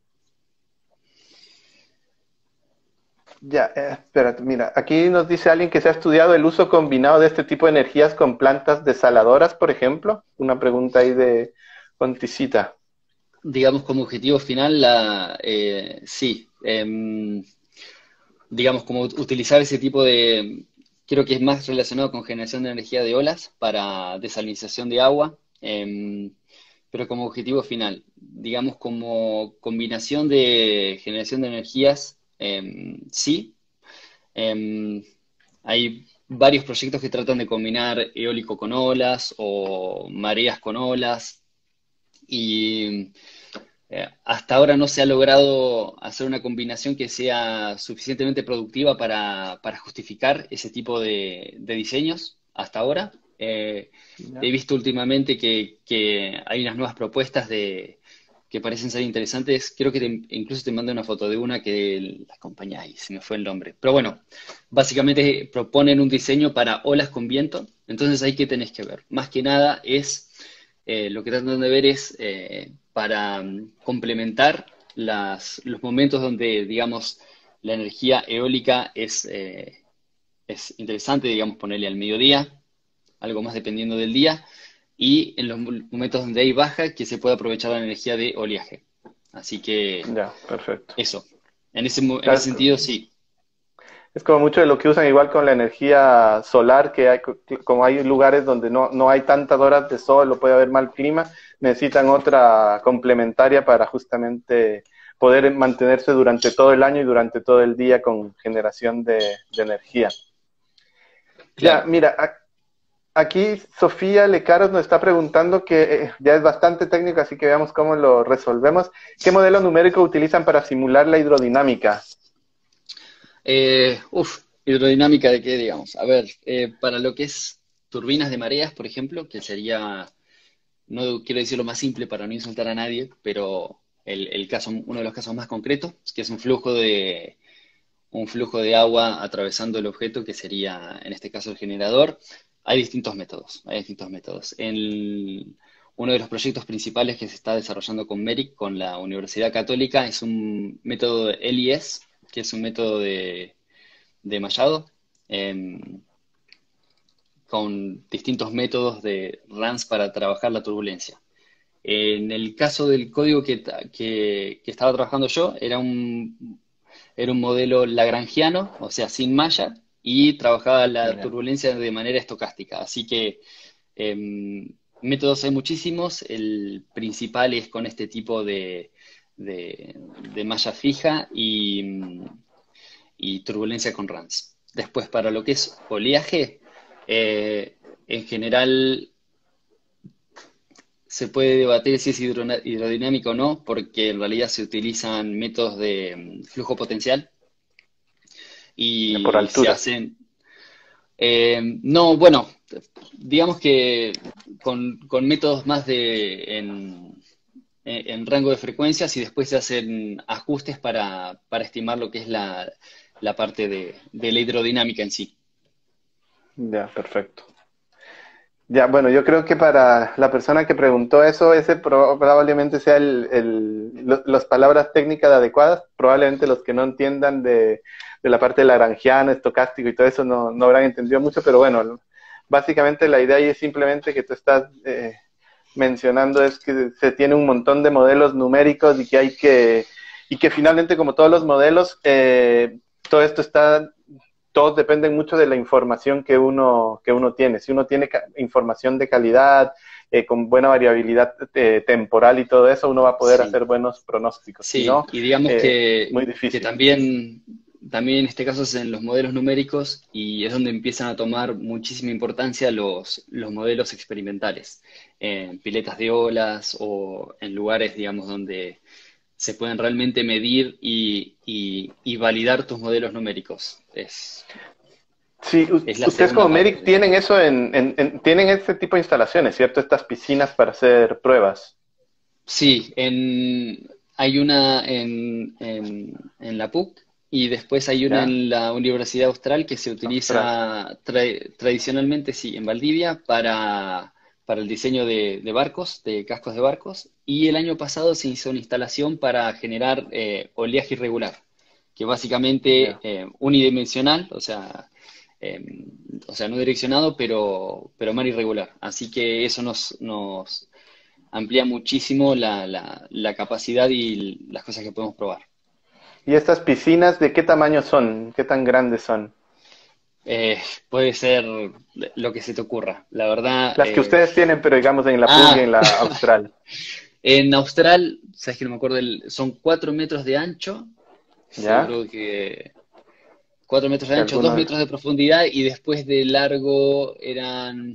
Ya, eh, espérate, mira, aquí nos dice alguien que se ha estudiado el uso combinado de este tipo de energías con plantas desaladoras, por ejemplo. Una pregunta ahí de Conticita. Digamos, como objetivo final, la, eh, sí. Em, digamos, como utilizar ese tipo de, creo que es más relacionado con generación de energía de olas para desalinización de agua, em, pero como objetivo final, digamos, como combinación de generación de energías, em, sí. Em, hay varios proyectos que tratan de combinar eólico con olas o mareas con olas y eh, hasta ahora no se ha logrado hacer una combinación que sea suficientemente productiva para, para justificar ese tipo de, de diseños hasta ahora. Eh, he Ya. visto últimamente que, que hay unas nuevas propuestas de, que parecen ser interesantes. Creo que te- incluso te mandé una foto de una que la acompaña ahí, se me fue el nombre. Pero bueno, básicamente proponen un diseño para olas con viento. Entonces ahí que tenés que ver. Más que nada es eh, lo que tratan de ver es eh, para mm, complementar las, los momentos donde, digamos, la energía eólica es, eh, es interesante, digamos, ponerle al mediodía, algo más dependiendo del día, y en los momentos donde hay baja, que se pueda aprovechar la energía de oleaje. Así que Ya, perfecto. eso, en ese, mo- en ese Claro, sentido sí. es como mucho de lo que usan igual con la energía solar, que hay, como hay lugares donde no, no hay tantas horas de sol o puede haber mal clima, necesitan otra complementaria para justamente poder mantenerse durante todo el año y durante todo el día con generación de, de energía. Ya, Claro. mira, aquí Sofía Lecaros nos está preguntando que eh, ya es bastante técnico, así que veamos cómo lo resolvemos. ¿Qué modelo numérico utilizan para simular la hidrodinámica? Eh, uf, hidrodinámica de qué, digamos. A ver, eh, para lo que es turbinas de mareas, por ejemplo, que sería no quiero decir lo más simple para no insultar a nadie, pero el, el caso, uno de los casos más concretos, que es un flujo de, un flujo de agua atravesando el objeto, que sería en este caso el generador. Hay distintos métodos, hay distintos métodos. En uno de los proyectos principales que se está desarrollando con MERIC, con la Universidad Católica, es un método L I S, que es un método de, de mallado, eh, con distintos métodos de runs para trabajar la turbulencia. En el caso del código que, que- que estaba trabajando yo, era un, era un modelo lagrangiano, o sea, sin malla, y trabajaba la Ya, turbulencia de manera estocástica. Así que em, métodos hay muchísimos. El principal es con este tipo de, de- de malla fija y, y turbulencia con runs. Después, para lo que es oleaje, eh, en general se puede debatir si es hidrona- hidrodinámica o no, porque en realidad se utilizan métodos de mm, flujo potencial ya por y se altura. hacen... eh, no, bueno, digamos que con, con métodos más de en, en rango de frecuencias y después se hacen ajustes para, para estimar lo que es la, la parte de, de la hidrodinámica en sí. Ya, perfecto. Ya, bueno, yo creo que para la persona que preguntó eso, ese pro- probablemente sea el, el- lo- las palabras técnicas adecuadas. Probablemente los que no entiendan de, de la parte de lagrangiano, estocástico y todo eso no, no habrán entendido mucho, pero bueno, básicamente la idea ahí es simplemente que tú estás eh, mencionando es que se tiene un montón de modelos numéricos y que hay que, y que finalmente como todos los modelos, eh, todo esto está todos dependen mucho de la información que uno, que uno tiene. Si uno tiene información de calidad eh, con buena variabilidad eh, temporal y todo eso, uno va a poder Sí, hacer buenos pronósticos. Si sí, no, y digamos eh, que, muy que difícil. también, también en este caso es en los modelos numéricos y es donde empiezan a tomar muchísima importancia los, los modelos experimentales, en piletas de olas o en lugares, digamos, donde se pueden realmente medir y, y- y validar tus modelos numéricos. Es, Sí, u- es la ustedes segunda como parte, Medic tienen digamos. eso en, en- en- tienen este tipo de instalaciones, ¿cierto? Estas piscinas para hacer pruebas. Sí, en, hay una en, en, en la P U C y después hay una ¿Ya? en la Universidad Austral que se Austral. utiliza tra- tradicionalmente, sí, en Valdivia para, para el diseño de, de barcos, de cascos de barcos. Y el año pasado se hizo una instalación para generar eh, oleaje irregular, que básicamente Ya. eh, unidimensional, o sea, eh, o sea, no direccionado, pero, pero mar irregular. Así que eso nos, nos amplía muchísimo la, la, la capacidad y las cosas que podemos probar. ¿Y estas piscinas de qué tamaño son? ¿Qué tan grandes son? Eh, puede ser lo que se te ocurra. La verdad, Las que eh, ustedes tienen, pero digamos en la P U C y en ah, la Austral. en Austral, sabes que no me acuerdo, el- son cuatro metros de ancho, ¿Ya? seguro que cuatro metros de Y ancho, dos algunos. metros de profundidad y después de largo eran,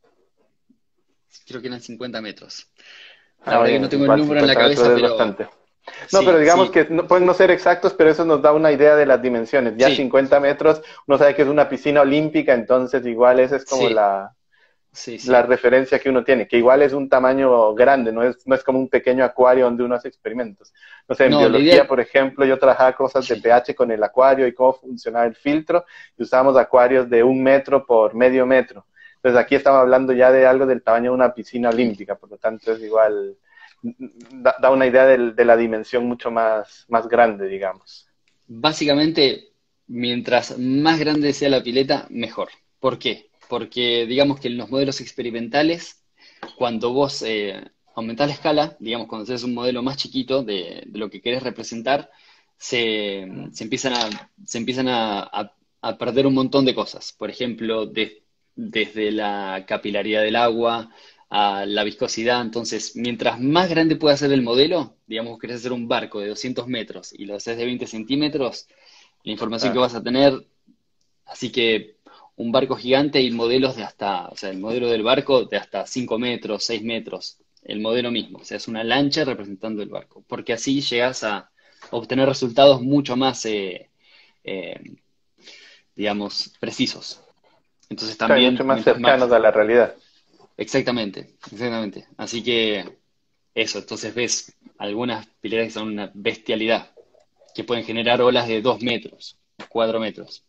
creo que eran cincuenta metros. La Ah, verdad que no bien, tengo el igual número en la cincuenta cabeza, metros es pero bastante. No, pero sí, digamos sí, que no, pueden no ser exactos, pero eso nos da una idea de las dimensiones. Ya sí, cincuenta metros, uno sabe que es una piscina olímpica, entonces igual esa es como sí, la, sí, la sí. referencia que uno tiene, que igual es un tamaño grande, no es, no es como un pequeño acuario donde uno hace experimentos. No sé, en No, la biología, idea, por ejemplo, yo trabajaba cosas de sí. pH con el acuario y cómo funcionaba el filtro, y usábamos acuarios de un metro por medio metro. Entonces aquí estamos hablando ya de algo del tamaño de una piscina olímpica, por lo tanto es igual, da, da una idea del, de la dimensión mucho más, más grande, digamos. Básicamente, mientras más grande sea la pileta, mejor. ¿Por qué? Porque digamos que en los modelos experimentales, cuando vos eh, aumentás la escala, digamos, cuando haces un modelo más chiquito de, de lo que querés representar, se, se empiezan a, se empiezan a, a- a perder un montón de cosas. Por ejemplo, de- desde la capilaridad del agua a la viscosidad. Entonces, mientras más grande pueda ser el modelo, digamos, querés hacer un barco de doscientos metros y lo haces de veinte centímetros, la información que Claro. vas a tener, así que un barco gigante y modelos de hasta, o sea, el modelo del barco de hasta cinco metros, seis metros, el modelo mismo, o sea, es una lancha representando el barco, porque así llegas a obtener resultados mucho más, eh, eh, digamos, precisos. Entonces Claro, y también, mucho más mientras cercanos más, a la realidad. exactamente, exactamente. Así que eso, entonces ves algunas pileras que son una bestialidad, que pueden generar olas de dos metros, cuatro metros.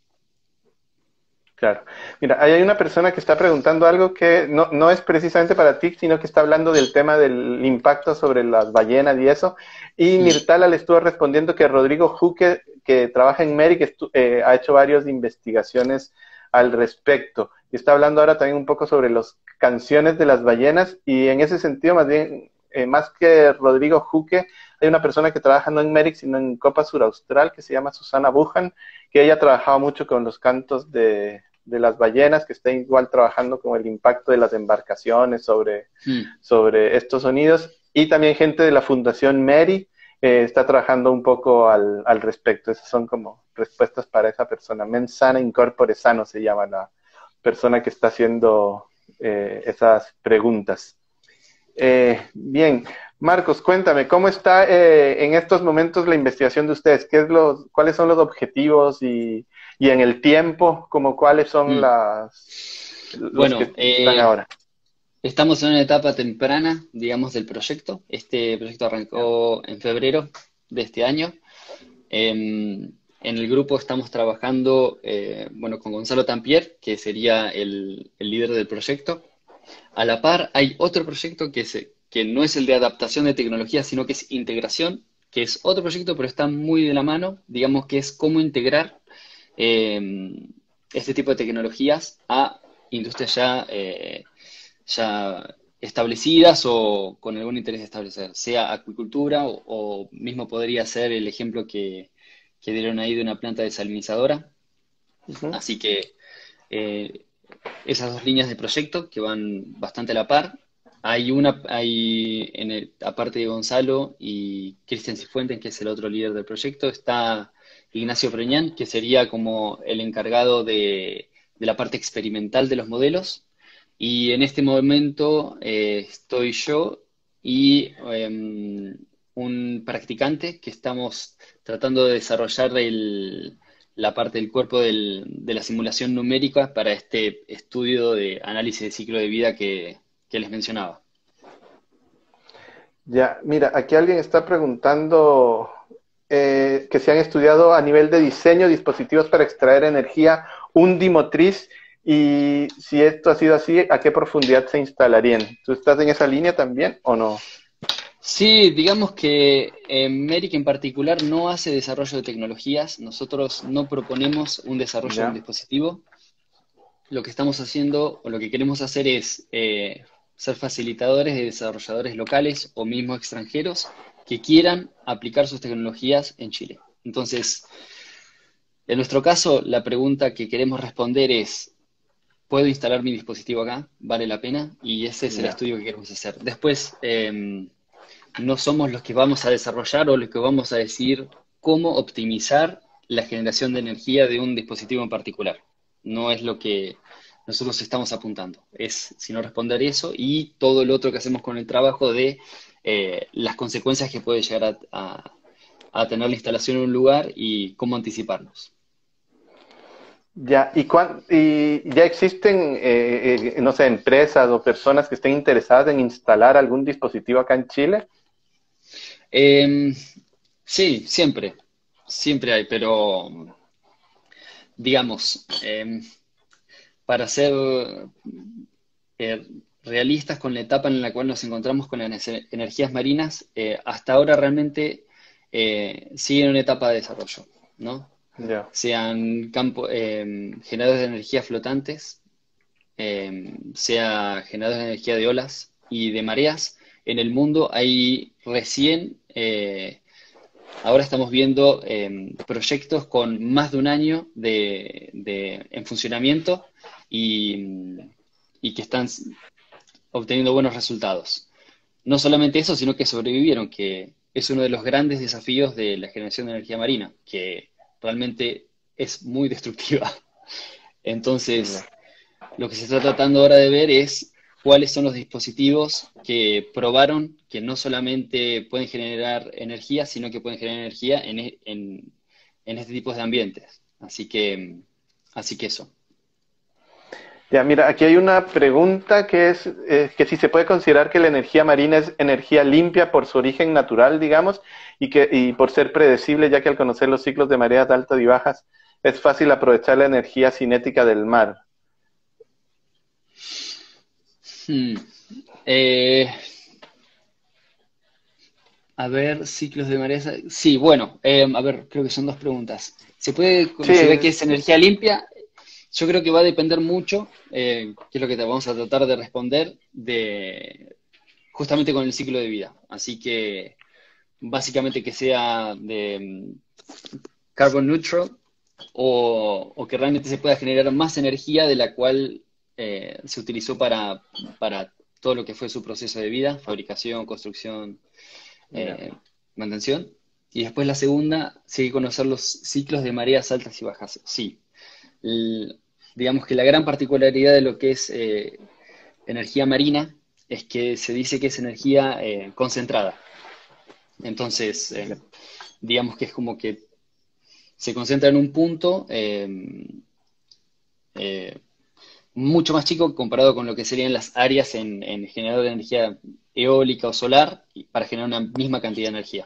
Claro. Mira, ahí hay una persona que está preguntando algo que no, no es precisamente para ti, sino que está hablando del tema del impacto sobre las ballenas y eso. Y Mm, Mirtala le estuvo respondiendo que Rodrigo Juque, que trabaja en Merck, estu- eh, ha hecho varias investigaciones al respecto. Y está hablando ahora también un poco sobre las canciones de las ballenas. Y en ese sentido, más bien, eh, más que Rodrigo Juque, hay una persona que trabaja no en Merck, sino en Copa Sur Austral, que se llama Susana Bujan, que ella ha trabajado mucho con los cantos de de las ballenas, que está igual trabajando con el impacto de las embarcaciones sobre, mm. sobre estos sonidos, y también gente de la Fundación Mary eh, está trabajando un poco al, al respecto. Esas son como respuestas para esa persona. Mens sana incorpore sano se llama la persona que está haciendo eh, esas preguntas. Eh, bien, Marcos, cuéntame, ¿cómo está eh, en estos momentos la investigación de ustedes? ¿Qué es los, ¿Cuáles son los objetivos y, y en el tiempo, como cuáles son Mm. las, los Bueno, que están eh, ahora? estamos en una etapa temprana, digamos, del proyecto. Este proyecto Ya. arrancó en febrero de este año. Em, en el grupo estamos trabajando, eh, bueno, con Gonzalo Tampier, que sería el, el líder del proyecto. A la par, hay otro proyecto que, se- que no es el de adaptación de tecnología, sino que es integración, que es otro proyecto, pero está muy de la mano. Digamos que es cómo integrar eh, este tipo de tecnologías a industrias ya, eh, ya establecidas o con algún interés de establecer, sea acuicultura o, o mismo podría ser el ejemplo que, que dieron ahí de una planta desalinizadora. Ujú. Así que eh, esas dos líneas de proyecto que van bastante a la par. Hay una, hay en el- aparte de Gonzalo y Cristian Cifuentes, que es el otro líder del proyecto, está Ignacio Preñán, que sería como el encargado de, de la parte experimental de los modelos. Y en este momento eh, estoy yo y em, un practicante que estamos tratando de desarrollar el- la parte del cuerpo del- de la simulación numérica para este estudio de análisis de ciclo de vida que que les mencionaba. Ya, mira, aquí alguien está preguntando eh, que se han estudiado a nivel de diseño dispositivos para extraer energía undimotriz y si esto ha sido así, ¿a qué profundidad se instalarían? ¿Tú estás en esa línea también o no? Sí, digamos que eh, Merck en particular no hace desarrollo de tecnologías. Nosotros no proponemos un desarrollo de un Ya, dispositivo. Lo que estamos haciendo o lo que queremos hacer es eh, ser facilitadores de desarrolladores locales o mismo extranjeros que quieran aplicar sus tecnologías en Chile. Entonces, en nuestro caso, la pregunta que queremos responder es, ¿puedo instalar mi dispositivo acá? ¿Vale la pena? Y ese es el ya. estudio que queremos hacer. Después, eh, no somos los que vamos a desarrollar o los que vamos a decir cómo optimizar la generación de energía de un dispositivo en particular. No es lo que nosotros estamos apuntando. Es, sino responder eso y todo lo otro que hacemos con el trabajo de eh, las consecuencias que puede llegar a, a- a tener la instalación en un lugar y cómo anticiparnos. Ya, ¿y, cuán- y ya existen, eh, eh, no sé, empresas o personas que estén interesadas en instalar algún dispositivo acá en Chile? Eh, sí, siempre, siempre hay, pero digamos, eh, para ser eh, realistas con la etapa en la cual nos encontramos con las energías marinas, eh, hasta ahora realmente eh, siguen en una etapa de desarrollo, ¿no? Ya. Sean campo, eh, generadores de energía flotantes, eh, sea generadores de energía de olas y de mareas, en el mundo hay recién, eh, ahora estamos viendo eh, proyectos con más de un año de, de- en funcionamiento y, y que están obteniendo buenos resultados. No solamente eso, sino que sobrevivieron, que es uno de los grandes desafíos de la generación de energía marina, que realmente es muy destructiva. Ya. Entonces, lo que se está tratando ahora de ver es cuáles son los dispositivos que probaron que no solamente pueden generar energía, sino que pueden generar energía en, e- en, en este tipo de ambientes. Así que, así que eso. Ya, mira, aquí hay una pregunta que es eh, que si se puede considerar que la energía marina es energía limpia por su origen natural, digamos, y que y por ser predecible, ya que al conocer los ciclos de mareas altas y bajas es fácil aprovechar la energía cinética del mar. Hmm. Eh, A ver, ciclos de marea. Sí, bueno, eh, a ver, creo que son dos preguntas. ¿Se puede Sí, considerar que es energía limpia? Yo creo que va a depender mucho, eh, que es lo que te vamos a tratar de responder, de justamente con el ciclo de vida. Así que básicamente que sea de mm, carbon neutral o, o que realmente se pueda generar más energía de la cual eh, se utilizó para, para todo lo que fue su proceso de vida, fabricación, construcción, ya. eh, mantención. Y después la segunda, sí hay que conocer los ciclos de mareas altas y bajas. Sí, L- digamos que la gran particularidad de lo que es eh, energía marina es que se dice que es energía eh, concentrada. Entonces, Ya. eh, digamos que es como que se concentra en un punto eh, eh, mucho más chico comparado con lo que serían las áreas en, en generador de energía eólica o solar y para generar una misma cantidad de energía.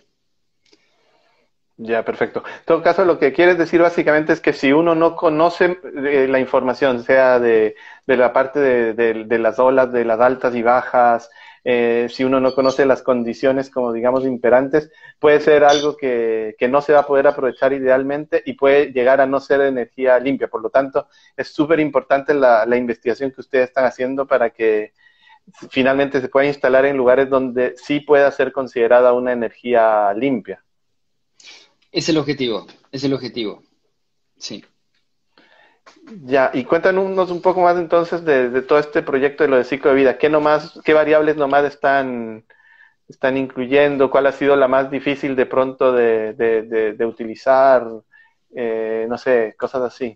Ya, perfecto. En todo caso, lo que quieres decir básicamente es que si uno no conoce eh, la información, sea de, de la parte de, de- de las olas, de las altas y bajas, eh, si uno no conoce las condiciones, como digamos, imperantes, puede ser algo que, que no se va a poder aprovechar idealmente y puede llegar a no ser energía limpia. Por lo tanto, es súper importante la, la investigación que ustedes están haciendo para que finalmente se pueda instalar en lugares donde sí pueda ser considerada una energía limpia. Es el objetivo, es el objetivo, sí. Ya, y cuéntanos un poco más entonces de, de todo este proyecto de lo de ciclo de vida. ¿Qué nomás, qué variables nomás están, están incluyendo? ¿Cuál ha sido la más difícil de pronto de, de, de, de utilizar? Eh, no sé, cosas así.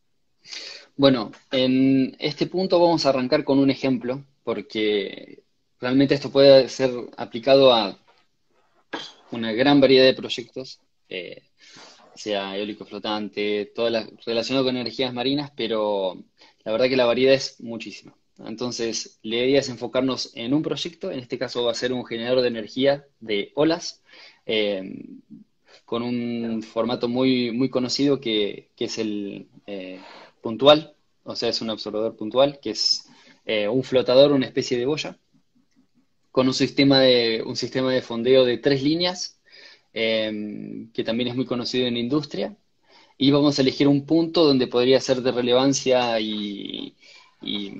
Bueno, en este punto vamos a arrancar con un ejemplo, porque realmente esto puede ser aplicado a una gran variedad de proyectos, eh, sea eólico flotante, todo la- relacionado con energías marinas, pero la verdad que la variedad es muchísima. Entonces, la idea es enfocarnos en un proyecto, en este caso va a ser un generador de energía de olas, eh, con un formato muy, muy conocido que, que es el eh, puntual, o sea, es un absorbedor puntual, que es eh, un flotador, una especie de boya, con un sistema de, un sistema de fondeo de tres líneas, eh, que también es muy conocido en la industria, y vamos a elegir un punto donde podría ser de relevancia y, y,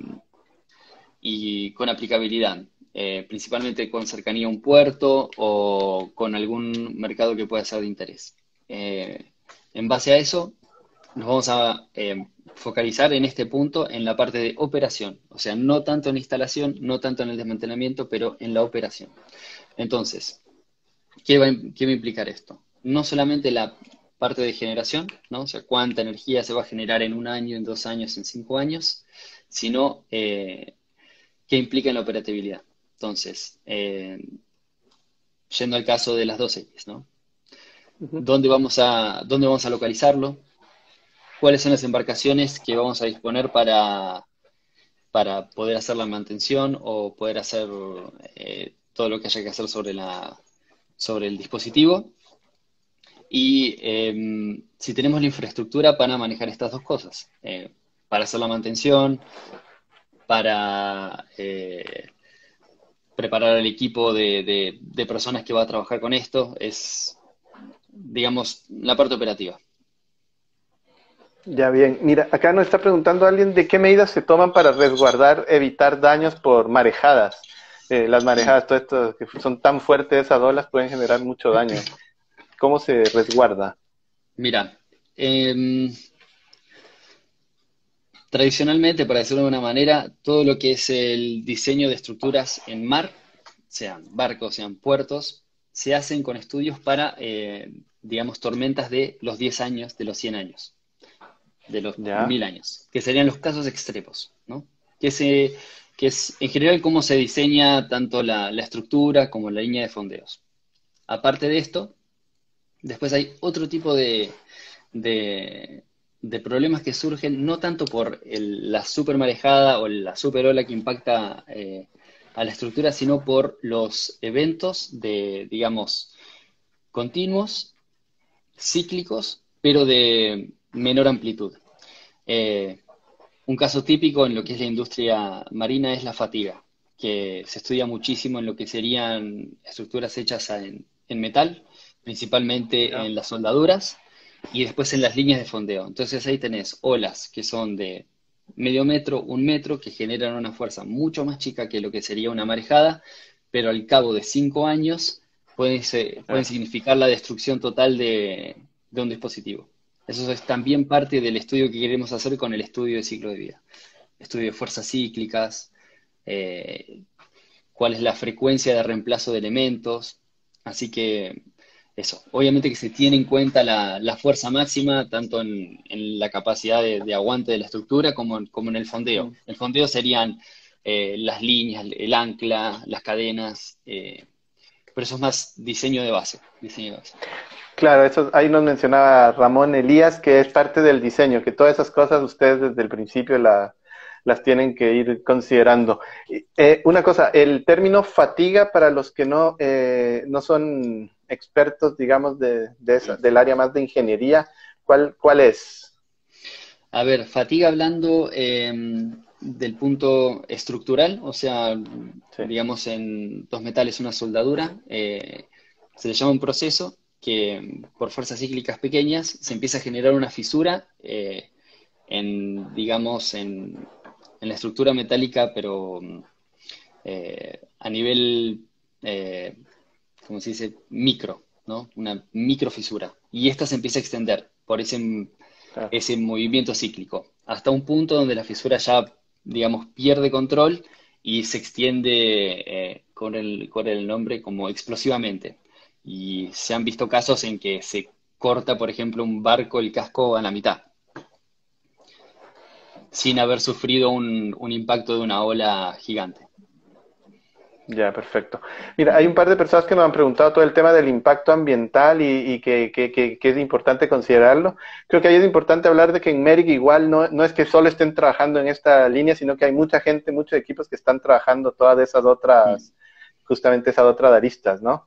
y con aplicabilidad, eh, principalmente con cercanía a un puerto o con algún mercado que pueda ser de interés. Eh, en base a eso, nos vamos a eh, focalizar en este punto en la parte de operación, o sea, no tanto en instalación, no tanto en el desmantelamiento, pero en la operación. Entonces, ¿qué va, a im- qué va a implicar esto? No solamente la parte de generación, ¿no? O sea, cuánta energía se va a generar en un año, en dos años, en cinco años, sino eh, qué implica en la operatividad. Entonces, eh, yendo al caso de las dos X, ¿no? Ujú. ¿Dónde vamos a, dónde vamos a localizarlo? ¿Cuáles son las embarcaciones que vamos a disponer para, para poder hacer la mantención o poder hacer eh, todo lo que haya que hacer sobre la, sobre el dispositivo? Y eh, si tenemos la infraestructura para manejar estas dos cosas, eh, para hacer la mantención, para eh, preparar al equipo de, de- de personas que va a trabajar con esto, es, digamos, la parte operativa. Ya bien, mira, acá nos está preguntando alguien de qué medidas se toman para resguardar, evitar daños por marejadas. Eh, las Mm. marejadas, todo esto que son tan fuertes, esas olas pueden generar mucho daño. ¿Cómo se resguarda? Mira, em, tradicionalmente, para decirlo de una manera, todo lo que es el diseño de estructuras en mar, sean barcos, sean puertos, se hacen con estudios para, eh, digamos, tormentas de los diez años, de los cien años, de los Ya, mil años, que serían los casos extremos, ¿no? Que, se, que es en general cómo se diseña tanto la, la estructura como la línea de fondeos. Aparte de esto, después hay otro tipo de, de, de problemas que surgen no tanto por el- la super marejada o la super ola que impacta eh, a la estructura, sino por los eventos de, digamos, continuos, cíclicos, pero de menor amplitud. Eh, un caso típico en lo que es la industria marina es la fatiga, que se estudia muchísimo en lo que serían estructuras hechas en, en metal, principalmente ya. en las soldaduras y después en las líneas de fondeo. Entonces ahí tenés olas que son de medio metro, un metro, que generan una fuerza mucho más chica que lo que sería una marejada, pero al cabo de cinco años pueden, se- pueden Claro. significar la destrucción total de de un dispositivo. Eso es también parte del estudio que queremos hacer con el estudio de ciclo de vida. Estudio de fuerzas cíclicas, eh, cuál es la frecuencia de reemplazo de elementos. Así que eso, obviamente que se tiene en cuenta la, la fuerza máxima, tanto en, en la capacidad de, de aguante de la estructura como en, como en el fondeo. Mm. El fondeo serían eh, las líneas, el ancla, las cadenas, eh, pero eso es más diseño de base, diseño de base. Claro, eso ahí nos mencionaba Ramón Elías, que es parte del diseño, que todas esas cosas ustedes desde el principio la, las tienen que ir considerando. Y, eh, una cosa, el término fatiga para los que no, eh, no son expertos, digamos, de, de esa, del área más de ingeniería, ¿cuál, cuál es? A ver, fatiga hablando eh, del punto estructural, o sea, Sí, digamos en dos metales una soldadura, eh, se le llama un proceso que por fuerzas cíclicas pequeñas se empieza a generar una fisura eh, en, digamos, en, en la estructura metálica, pero eh, a nivel, eh, como se dice, micro, ¿no? Una microfisura. Y esta se empieza a extender por ese claro. ese movimiento cíclico, hasta un punto donde la fisura ya, digamos, pierde control y se extiende eh, con el, con el nombre como explosivamente. Y se han visto casos en que se corta, por ejemplo, un barco, el casco a la mitad, sin haber sufrido un, un impacto de una ola gigante. Ya, perfecto. Mira, hay un par de personas que nos han preguntado todo el tema del impacto ambiental y, y que, que, que, que es importante considerarlo. Creo que ahí es importante hablar de que en Merck igual no, no es que solo estén trabajando en esta línea, sino que hay mucha gente, muchos equipos que están trabajando todas esas Mm. otras, justamente esas otras aristas, ¿no?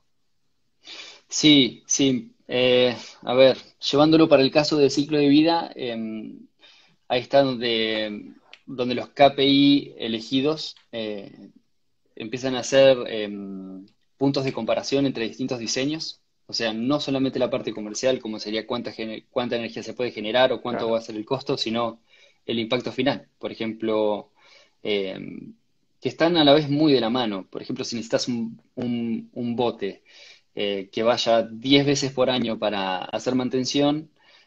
Sí, sí. Eh, a ver, llevándolo para el caso del ciclo de vida, eh, ahí está donde, donde los K P I elegidos eh, empiezan a ser eh, puntos de comparación entre distintos diseños. O sea, no solamente la parte comercial, como sería cuánta, gene- cuánta energía se puede generar o cuánto Claro. va a ser el costo, sino el impacto final. Por ejemplo, eh, que están a la vez muy de la mano. Por ejemplo, si necesitas un, un- un bote eh, que vaya diez veces por año para hacer mantención,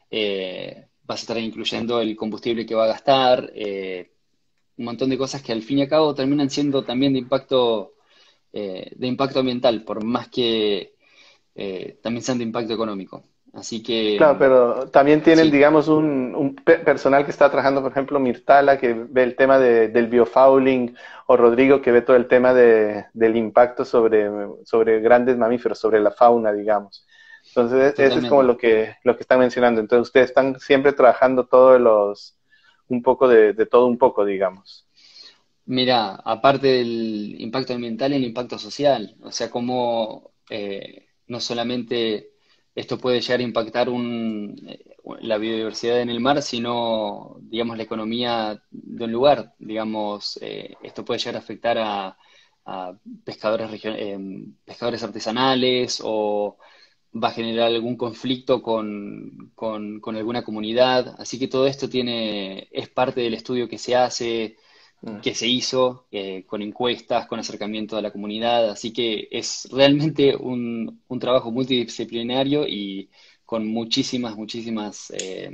eh, vas a estar incluyendo el combustible que va a gastar, eh, un montón de cosas que al fin y al cabo terminan siendo también de impacto, eh, de impacto ambiental, por más que eh, también sean de impacto económico. Así que Claro, pero también tienen, sí, digamos, un, un pe- personal que está trabajando, por ejemplo, Mirtala, que ve el tema de- del biofouling, o Rodrigo, que ve todo el tema de, del impacto sobre, sobre grandes mamíferos, sobre la fauna, digamos. Entonces, eso es como totalmente. lo que, lo que están mencionando. Entonces, ustedes están siempre trabajando todos los, un poco de, de todo un poco, digamos. Mira, aparte del impacto ambiental, el impacto social, o sea, cómo eh, no solamente esto puede llegar a impactar un, eh, la biodiversidad en el mar, sino, digamos, la economía de un lugar. Digamos, eh, esto puede llegar a afectar a, a pescadores, regio- eh, pescadores artesanales o va a generar algún conflicto con, con, con alguna comunidad. Así que todo esto tiene, es parte del estudio que se hace Mm. que se hizo eh, con encuestas, con acercamiento a la comunidad, así que es realmente un, un trabajo multidisciplinario y con muchísimas, muchísimas, eh,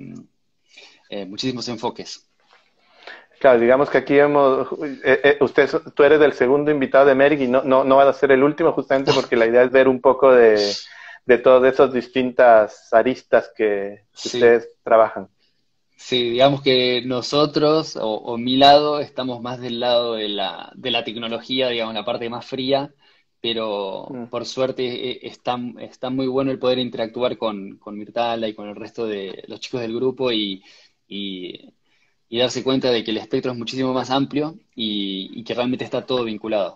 eh, muchísimos enfoques. Claro, digamos que aquí hemos, eh, eh, usted, tú eres el segundo invitado de Merck y no, no, no vas a ser el último justamente porque la idea es ver un poco de, de todas esas distintas aristas que, que Sí, ustedes trabajan. sí, digamos que nosotros, o, o mi lado, estamos más del lado de la, de la tecnología, digamos, la parte más fría, pero Mm. por suerte eh, está, está muy bueno el poder interactuar con, con Mirtala y con el resto de los chicos del grupo y, y, y darse cuenta de que el espectro es muchísimo más amplio y, y que realmente está todo vinculado.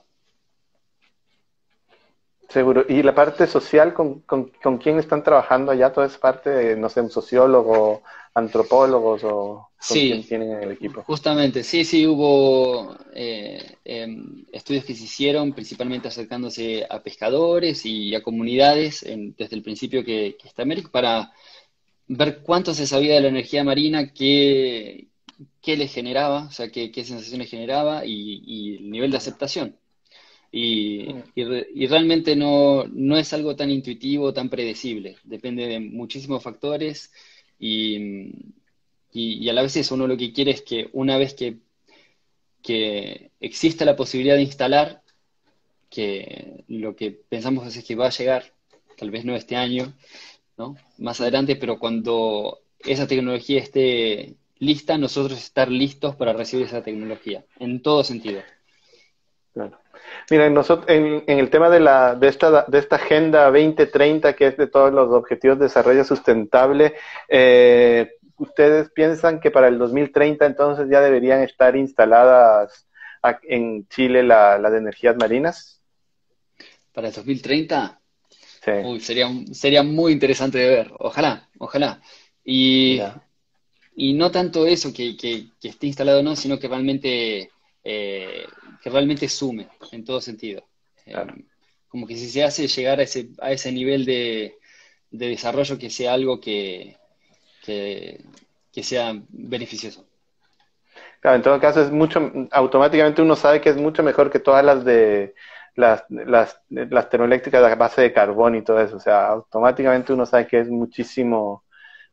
Seguro. ¿Y la parte social, con, con, con quién están trabajando allá? Toda esa parte, de, no sé, un sociólogo, antropólogos o con quién Sí, tienen en el equipo. justamente, sí, sí, hubo eh, em, estudios que se hicieron principalmente acercándose a pescadores y a comunidades en- desde el principio que, que está América para ver cuánto se sabía de la energía marina, qué, qué les generaba, o sea, qué, qué sensaciones generaba y, y el nivel de Ya. aceptación. Y, Mm. y re- y realmente no, no es algo tan intuitivo, tan predecible, depende de muchísimos factores y, y, y a la vez eso, uno lo que quiere es que una vez que, que exista la posibilidad de instalar, que lo que pensamos es que va a llegar, tal vez no este año, ¿no? Más Mm. adelante, pero cuando esa tecnología esté lista, nosotros estar listos para recibir esa tecnología, en todo sentido. Claro. Mira, nosotros, en, en el tema de, la, de, esta, de esta Agenda veinte treinta, que es de todos los Objetivos de Desarrollo Sustentable, eh, ¿ustedes piensan que para el dos mil treinta entonces ya deberían estar instaladas a- en Chile la- las energías marinas? Para el dos mil treinta, Sí, uy, sería, un- sería muy interesante de ver. Ojalá, ojalá. Y, ya, y no tanto eso que, que, que esté instalado o no, sino que realmente, eh, que realmente sume en todo sentido. Eh, claro. como que si se hace llegar a ese, a ese nivel de, de desarrollo que sea algo que, que, que sea beneficioso. Claro, en todo caso es mucho, automáticamente uno sabe que es mucho mejor que todas las de las, las, las termoeléctricas a base de carbón y todo eso. O sea, automáticamente uno sabe que es muchísimo,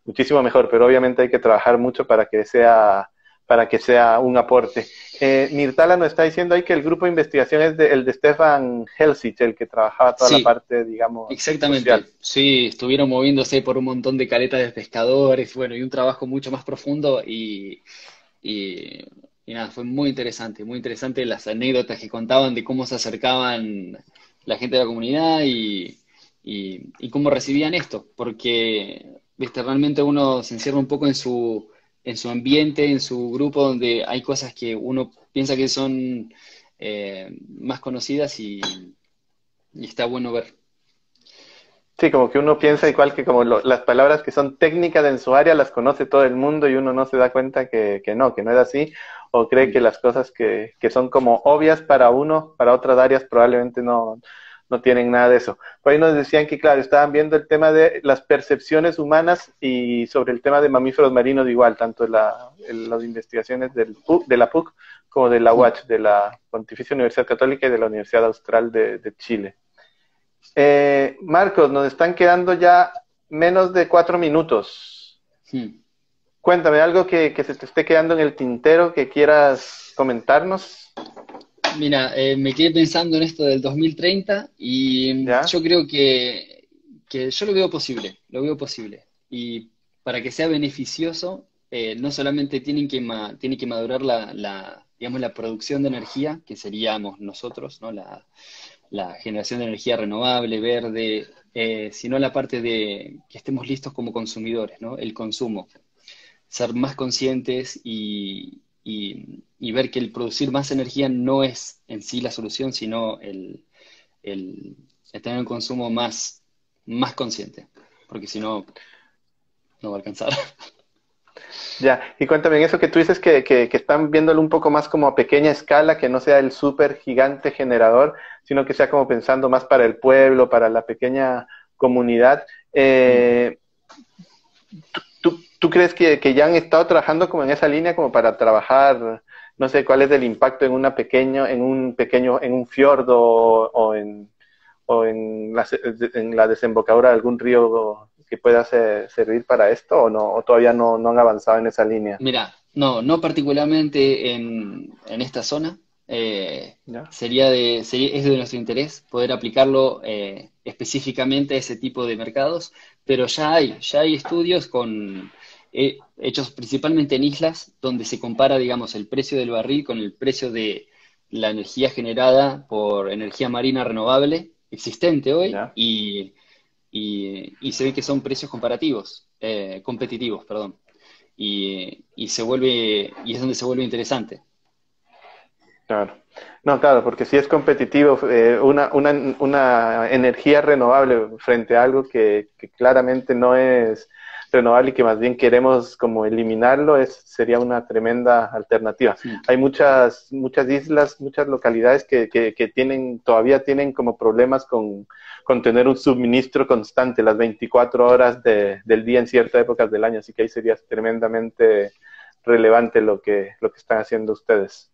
muchísimo mejor, pero obviamente hay que trabajar mucho para que sea, para que sea un aporte. Eh, Mirtala nos está diciendo ahí que el grupo de investigación es de, el de Stefan Helsic, el que trabajaba toda la Sí, parte, digamos, social. exactamente. Sí, estuvieron moviéndose por un montón de caletas de pescadores, bueno, y un trabajo mucho más profundo y, y, y nada, fue muy interesante, muy interesante las anécdotas que contaban de cómo se acercaban la gente de la comunidad y, y, y cómo recibían esto, porque, viste, realmente uno se encierra un poco en su, en su ambiente, en su grupo, donde hay cosas que uno piensa que son eh, más conocidas y, y está bueno ver. Sí, como que uno piensa Así igual que, que como lo- las palabras que son técnicas en su área las conoce todo el mundo y uno no se da cuenta que, que no, que no es así, o cree que mm, las cosas que, que son como obvias para uno, para otras áreas probablemente no, no tienen nada de eso. Por ahí nos decían que, claro, estaban viendo el tema de las percepciones humanas y sobre el tema de mamíferos marinos igual, tanto la, en las investigaciones del P U C, de la P U C como de la mm, U A C, de la Pontificia Universidad Católica y de la Universidad Austral de, de Chile. Eh, Marcos, nos están quedando ya menos de cuatro minutos. mm. Cuéntame algo que, que se te esté quedando en el tintero que quieras comentarnos. Mira, eh, me quedé pensando en esto del dos mil treinta y ¿Ya? yo creo que, que yo lo veo posible, lo veo posible. Y para que sea beneficioso, eh, no solamente tienen que ma- tiene que madurar la, la, digamos, la producción de energía, que seríamos nosotros, ¿no? La, la generación de energía renovable, verde, eh, sino la parte de que estemos listos como consumidores, ¿no? El consumo, ser más conscientes y, y- y ver que el producir más energía no es en sí la solución, sino el, el- el tener un consumo más, más consciente, porque si no, no va a alcanzar. Ya. Y cuéntame, en eso que tú dices que, que, que están viéndolo un poco más como a pequeña escala, que no sea el súper gigante generador, sino que sea como pensando más para el pueblo, para la pequeña comunidad. Mm. Eh, ¿Tú, tú crees que, que ya han estado trabajando como en esa línea como para trabajar, no sé, cuál es el impacto en una pequeño, en un pequeño, en un fiordo o, o en, o en la, en la desembocadura de algún río que pueda ser, servir para esto o no, o todavía no, no han avanzado en esa línea? Mira, no, no particularmente en, en esta zona. Eh, ¿Ya? sería de, sería- es de nuestro interés poder aplicarlo eh, específicamente a ese tipo de mercados, pero ya hay, ya hay estudios con, eh, hechos principalmente en islas, donde se compara, digamos, el precio del barril con el precio de la energía generada por energía marina renovable existente hoy ¿Ya? y, y- y se ve que son precios comparativos, eh, competitivos, perdón y, y se vuelve, y es donde se vuelve interesante. Claro. No, claro, porque si es competitivo, eh, una, una, una energía renovable frente a algo que, que claramente no es renovable y que más bien queremos como eliminarlo, es, sería una tremenda alternativa. Mm. Hay muchas, muchas islas, muchas localidades que, que, que tienen, todavía tienen como problemas con, con tener un suministro constante las veinticuatro horas de, del día en ciertas épocas del año, así que ahí sería tremendamente relevante lo que, lo que están haciendo ustedes.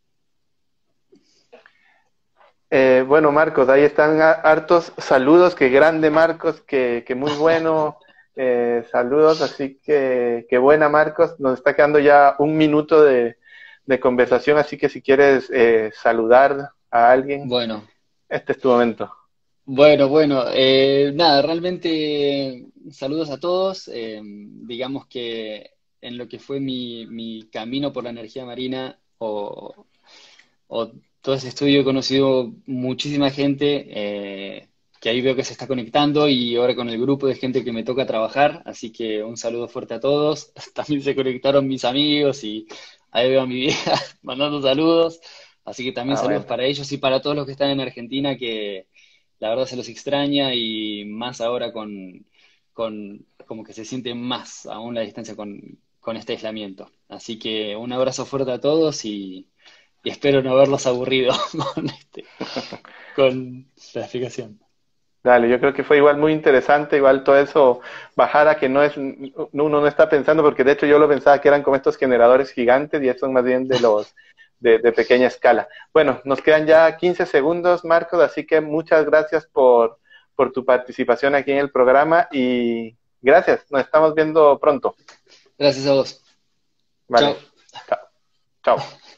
Eh, bueno, Marcos, ahí están ha- hartos saludos, qué grande Marcos, que, que muy bueno, eh, saludos, así que qué buena Marcos, nos está quedando ya un minuto de, de conversación, así que si quieres eh, saludar a alguien, Bueno, este es tu momento. bueno, bueno, eh, nada, realmente saludos a todos. Eh, digamos que en lo que fue mi, mi camino por la energía marina o, o todo ese estudio he conocido muchísima gente eh, que ahí veo que se está conectando y ahora con el grupo de gente que me toca trabajar, así que un saludo fuerte a todos. También se conectaron mis amigos y ahí veo a mi vieja mandando saludos, así que también Ah, saludos bueno. para ellos y para todos los que están en Argentina que la verdad se los extraña y más ahora con, con como que se siente más aún la distancia con, con este aislamiento. Así que un abrazo fuerte a todos y y espero no haberlos aburrido con, este, con la explicación. Dale, yo creo que fue igual muy interesante, igual todo eso, bajar a que no es, uno no está pensando, porque de hecho yo lo pensaba que eran como estos generadores gigantes y estos son más bien de los de, de pequeña escala. Bueno, nos quedan ya quince segundos, Marcos, así que muchas gracias por, por tu participación aquí en el programa y, Gracias, nos estamos viendo pronto. Gracias a vos. Chao. Vale, chao. Chao.